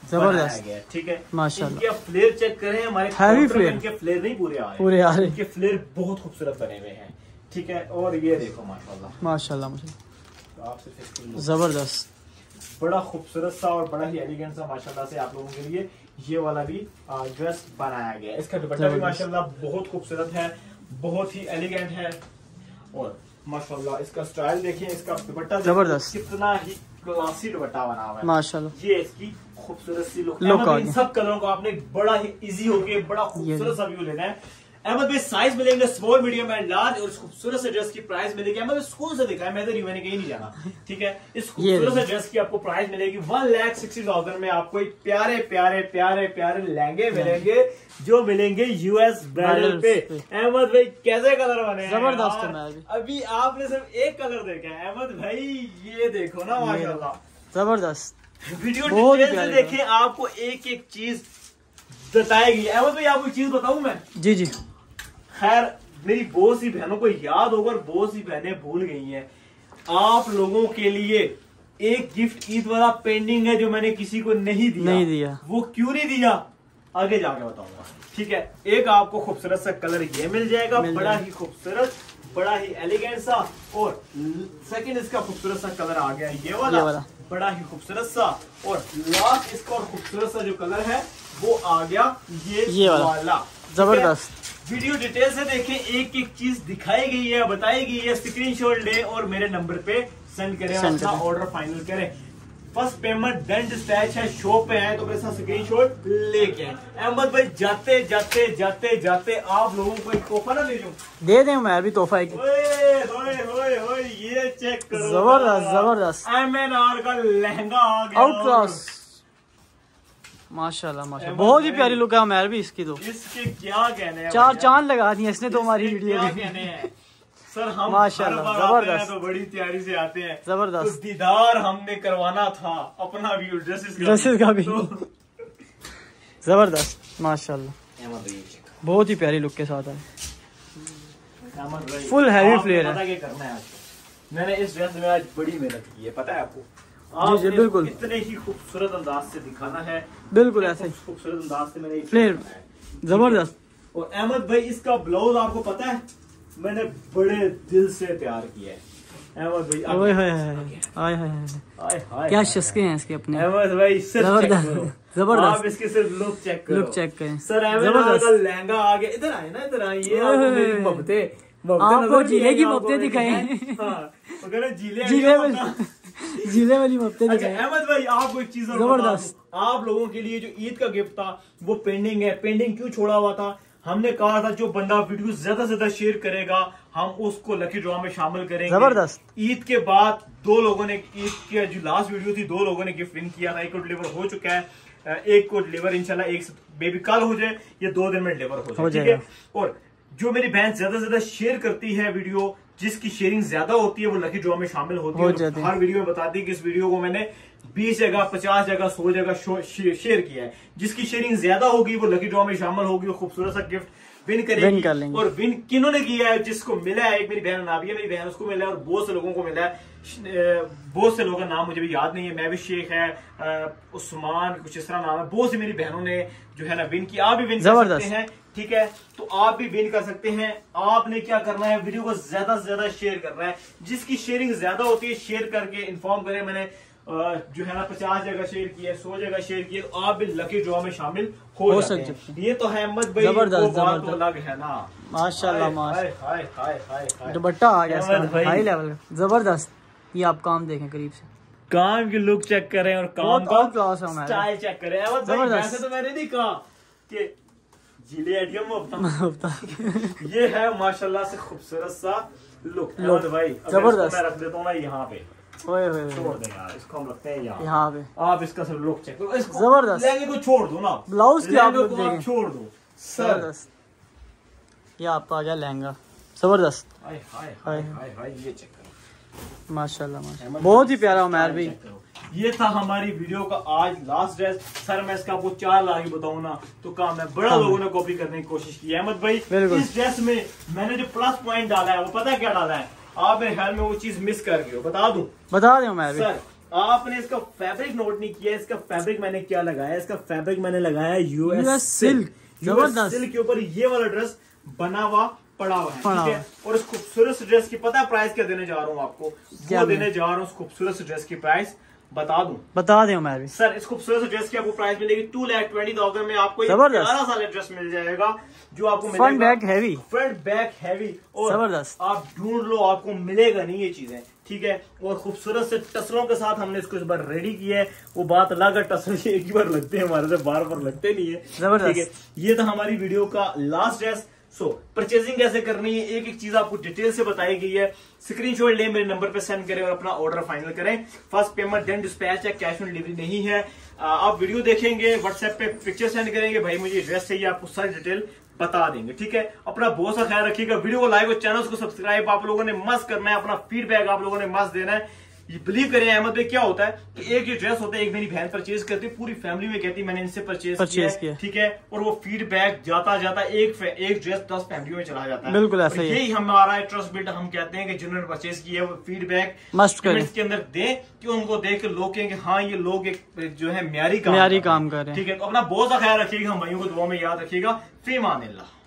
जबरदस्त गया, ठीक है माशाल्लाह। इनके फ्लेयर चेक करें, हमारे हैवी फ्लेयर, इनके फ्लेयर नहीं पूरे आ रहे पूरे आ रहे, इनके फ्लेयर बहुत खूबसूरत बने हुए हैं, ठीक है। और ये देखो माशाल्लाह माशाल्लाह माशाल्लाह, तो आप सिर्फ इसकी look- जबरदस्त, बड़ा खूबसूरत सा और बड़ा ही एलिगेंट सा माशाल्लाह से आप लोगों के लिए ये वाला भी ड्रेस बनाया गया है। इसका दुपट्टा भी माशाल्लाह बहुत खूबसूरत है, बहुत ही एलिगेंट है। और माशाल्लाह इसका स्टाइल देखिए, इसका दुपट्टा जबरदस्त, कितना ही क्लासी दुपट्टा बना हुआ है माशाल्लाह। ये इसकी खूबसूरत सी लुक, लुक आ इन गया। सब कलरों को आपने बड़ा ही इजी होके बड़ा खूबसूरत सा व्यू लेना है। अहमद भाई साइज मिलेंगे स्मॉल, मीडियम एंड लार्ज, और इस खूबसूरत से ड्रेस की प्राइस मिलेगी, अहमद भाई स्कूल से दिखा है, मैं तो मैंने कहीं नहीं जाना, ठीक है। इस खूबसूरत से ड्रेस की आपको प्राइस मिलेगी वन लाख सिक्सटी थाउजेंड में। आपको एक प्यारे प्यारे प्यारे प्यारे लहंगे मिलेंगे जो मिलेंगे यूएस ब्राइडल पे। अहमद भाई कैसे कलर बने हैं जबरदस्त है। अभी आपने सिर्फ एक कलर देखा है अहमद भाई, ये देखो ना माशाल्लाह जबरदस्त, वीडियो डिटेल से देखें, आपको एक एक चीज बताएगी। अहमद भाई आपको एक चीज बताऊं मैं, जी जी, खैर मेरी बहुत सी बहनों को याद होगा और बहुत सी बहनें भूल गई हैं, आप लोगों के लिए एक गिफ्ट ईद वाला पेंडिंग है जो मैंने किसी को नहीं दिया। नहीं दिया वो क्यों नहीं दिया आगे जाके बताऊंगा, ठीक है। एक आपको खूबसूरत सा कलर ये मिल जाएगा, मिल बड़ा जाएगा। ही खूबसूरत, बड़ा ही एलिगेंट सा। और सेकंड इसका खूबसूरत सा कलर आ गया ये वाला, ये वाला। बड़ा ही खूबसूरत सा। और लास्ट इसका और खूबसूरत सा जो कलर है वो आ गया ये, ये वाला, वाला। जबरदस्त। वीडियो डिटेल से देखें, एक एक चीज दिखाई गई है, बताई गई है, स्क्रीनशॉट ले और मेरे नंबर पे सेंड करें, सेंड अपना ऑर्डर फाइनल करें। फर्स्ट पेमेंट देन डिस्पैच है, शॉप पे आए तो मेरे साथ स्क्रीनशॉट लेके आए। अहमद भाई जाते जाते जाते जाते आप लोगों को एक तोहफा ना दे दूं, दे दें, मैं भी तोहफा एक, ओए होए होए होए ये चेक करो, जबरदस्त जबरदस्त, एम एन आर का लहंगा आ गया, आउट क्लास, माशाल्लाह माशाल्लाह, बहुत ही प्यारी लुक है हमारे भी इसकी। तो इसके क्या कहने हैं, चार चांद लगा दिए इसने तो हमारी इसके वीडियो क्या में। कहने हैं सर, हम माशाल्लाह, हर बार आते हैं जबरदस्त। तो बड़ी तैयारी से आते हैं, जबरदस्त। तो दीदार हमने करवाना था अपना भी, ड्रेसेस का ड्रेसेस का भी, तो- जबरदस्त माशाल्लाह, बहुत ही प्यारी लुक के साथ है, फुल हैवी फ्लेयर है। पता क्या करना है आज, मैंने इस ड्रेस में आज बड़ी मेहनत की है, पता है आपको। जी जी आपने बिल्कुल, इतने ही खूबसूरत अंदाज से दिखाना है, बिल्कुल ऐसे ही खूबसूरत अंदाज से मैंने ये फ्लेयर, दिखाना है। जबरदस्त। और अहमद भाई इसका ब्लाउज आपको पता है मैंने बड़े दिल से तैयार किया है अहमद भाई। ओए होए होए, आय हाय हाय, हाय हाय क्या हाय शस्के हैं इसके अपने, अहमद भाई सिर्फ चेक जबरदस्त करो, जबरदस्त, आप इसके सिर्फ लुक चेक करो, लुक चेक करें, सर अहमद जबरदस्त। का लहंगा आ गया, इधर आए ना, इधर आए, ये ओए आपको होए मेरी होए। मबते आपको जीले की मबते दिखाए, जीले जीले वाली, जीले वाली मबते अच्छा दिखाए। अहमद भाई आपको एक चीज और जबरदस्त। बता दूं, आप लोगों के लिए जो ईद का गिफ्ट था वो पेंडिंग है। पेंडिंग क्यों छोड़ा हुआ था, हमने कहा था जो बंदा वीडियो ज्यादा से ज्यादा शेयर करेगा हम उसको लकी ड्रॉ में शामिल करेंगे। जबरदस्त। ईद के बाद दो लोगों ने, ईद की जो लास्ट वीडियो थी, दो लोगों ने गिफ्ट विन किया था, एक को डिलीवर हो चुका है, एक को डिलीवर इंशाल्लाह एक से बेबी कल हो जाए या दो दिन में डिलीवर हो जाए, ठीक है। और जो मेरी बहन ज्यादा से ज्यादा शेयर करती है वीडियो, जिसकी शेयरिंग ज्यादा होती है वो लकी ड्रॉ में शामिल होती है। तो हर वीडियो में बताती है कि इस वीडियो को मैंने बीस जगह, पचास जगह, सौ जगह शेयर किया है। जिसकी शेयरिंग ज्यादा होगी वो लकी ड्रॉ में शामिल होगी, वो खूबसूरत सा गिफ्ट विन करेगी। कर लेंगे। और विन किन्होंने किया है, जिसको मिला है, एक मेरी बहन नाबिया मेरी बहन, उसको मिला है, और बहुत से लोगों को मिला है। बहुत से लोगों का नाम मुझे भी याद नहीं है, मैं भी शेख है, उस्मान कुछ इस तरह नाम है, बहुत सी मेरी बहनों ने जो है ना विन किया। आप भी विन कर सकते हैं, ठीक है, तो आप भी विन कर सकते हैं। आपने क्या करना है, वीडियो को ज्यादा से ज्यादा शेयर करना है। जिसकी शेयरिंग ज्यादा होती है शेयर करके इन्फॉर्म करें, मैंने जो है ना पचास जगह शेयर किया, सौ जगह शेयर किया, तो आप भी लकी ड्रॉ में शामिल हो, हो सकते हैं। ये तो है अहमद भाई, जबरदस्त बात तो अलग है ना, माशाल्लाह माशाल्लाह। दुपट्टा आ गया हाई लेवल का, जबरदस्त। ये आप काम देखें करीब से, काम की लुक चेक करें और काम का स्टाइल चेक करें। वैसे तो मैंने नहीं कहा कि जिले एडियम ये है माशाल्लाह से खूबसूरत सा लुक भाई। जबरदस्त। मैं रख देता हूँ ना यहाँ पे, ओए ओए छोड़ दें यार, इसको हम रखते हैं यहाँ यहाँ पे। आप इसका सिर्फ लुक चेक करो, जबरदस्त। लहंगे को छोड़ दो ना, ब्लाउज की आप लुक आप छोड़ दो सर। ये आपका आ गया लहंगा, जबरदस्त। हाय हाय हाय हाय हाय, ये चेक करो माशाल्लाह माशाल्लाह, बहुत ही प्यारा उमर भी। ये था हमारी वीडियो का आज लास्ट ड्रेस। सर मैं इसका आपको चार लाख बताऊं ना तो काम है, बड़ा लोगों ने कॉपी करने की कोशिश की है। अहमद भाई इस ड्रेस में मैंने जो प्लस पॉइंट डाला है वो पता है क्या डाला है, आप मेरे ख्याल में वो चीज मिस कर गए हो, बता दूं? बता दें उमर भी। सर आपने इसका फैब्रिक नोट नहीं किया, इसका फैब्रिक मैंने क्या लगाया, इसका फैब्रिक मैंने लगाया यूएस सिल्क। यूएस सिल्क के ऊपर ये वाला ड्रेस बना हुआ पड़ा हुआ है, ठीक है। और इस खूबसूरत ड्रेस की पता है प्राइस क्या देने जा रहा हूँ आपको, वो देने जा रहा हूँ इस खूबसूरत ड्रेस की प्राइस बता दूं, बता दें मैं भी सर। इस खूबसूरत ड्रेस की आपको प्राइस मिलेगी टू लाख ट्वेंटी थाउजेंड में आपको ग्यारह साल ड्रेस मिल जाएगा, जो आपको front back heavy, front back heavy और जबरदस्त। आप ढूंढ लो आपको मिलेगा नहीं ये चीजें, ठीक है। और खूबसूरत से टसलों के साथ हमने इसको इस बार रेडी किया है। वो बात अलग है, टसल एक ही बार लगते हैं हमारे से, बार बार लगते नहीं है, जबरदस्त। ठीक है। ये था हमारी वीडियो का last dress. So so, purchasing कैसे करनी है, एक एक चीज आपको डिटेल से बताई गई है। स्क्रीनशॉट ले मेरे नंबर पे सेंड करें और अपना ऑर्डर फाइनल करें। फर्स्ट पेमेंट देन डिस्पैच है, कैश ऑन डिलीवरी नहीं है। आप वीडियो देखेंगे, व्हाट्सएप पे पिक्चर सेंड करेंगे, भाई मुझे ड्रेस चाहिए, आपको सारी डिटेल बता देंगे, ठीक है। अपना बहुत सा ख्याल रखिएगा, वीडियो को लाइक और चैनल को सब्सक्राइब आप लोगों ने मस्त करना है, अपना फीडबैक आप लोगों ने मस्त देना है। ये बिलीव करें अहमद भाई, क्या होता है कि एक ये ड्रेस होता है, एक मेरी बहन परचेज करती है, पूरी फैमिली में कहती है मैंने इनसे परचेज किया, किया, ठीक है। और वो फीडबैक जाता जाता एक एक ड्रेस दस फैमिली में चला जाता है, बिल्कुल ऐसा ही है। यही हमारा ट्रस्ट बिल्ड, हम कहते हैं कि जिन्होंने परचेज किया है वो फीडबैक मस्ट करें, इसके अंदर दें कि उनको देख के लोग कहेंगे हाँ ये लोग एक जो है म्यारी काम म्यारी काम कर रहे हैं, ठीक है। तो अपना बहुत सा ख्याल रखिएगा, हम भाइयों को दुआ में याद रखिएगा। फी मान अल्लाह।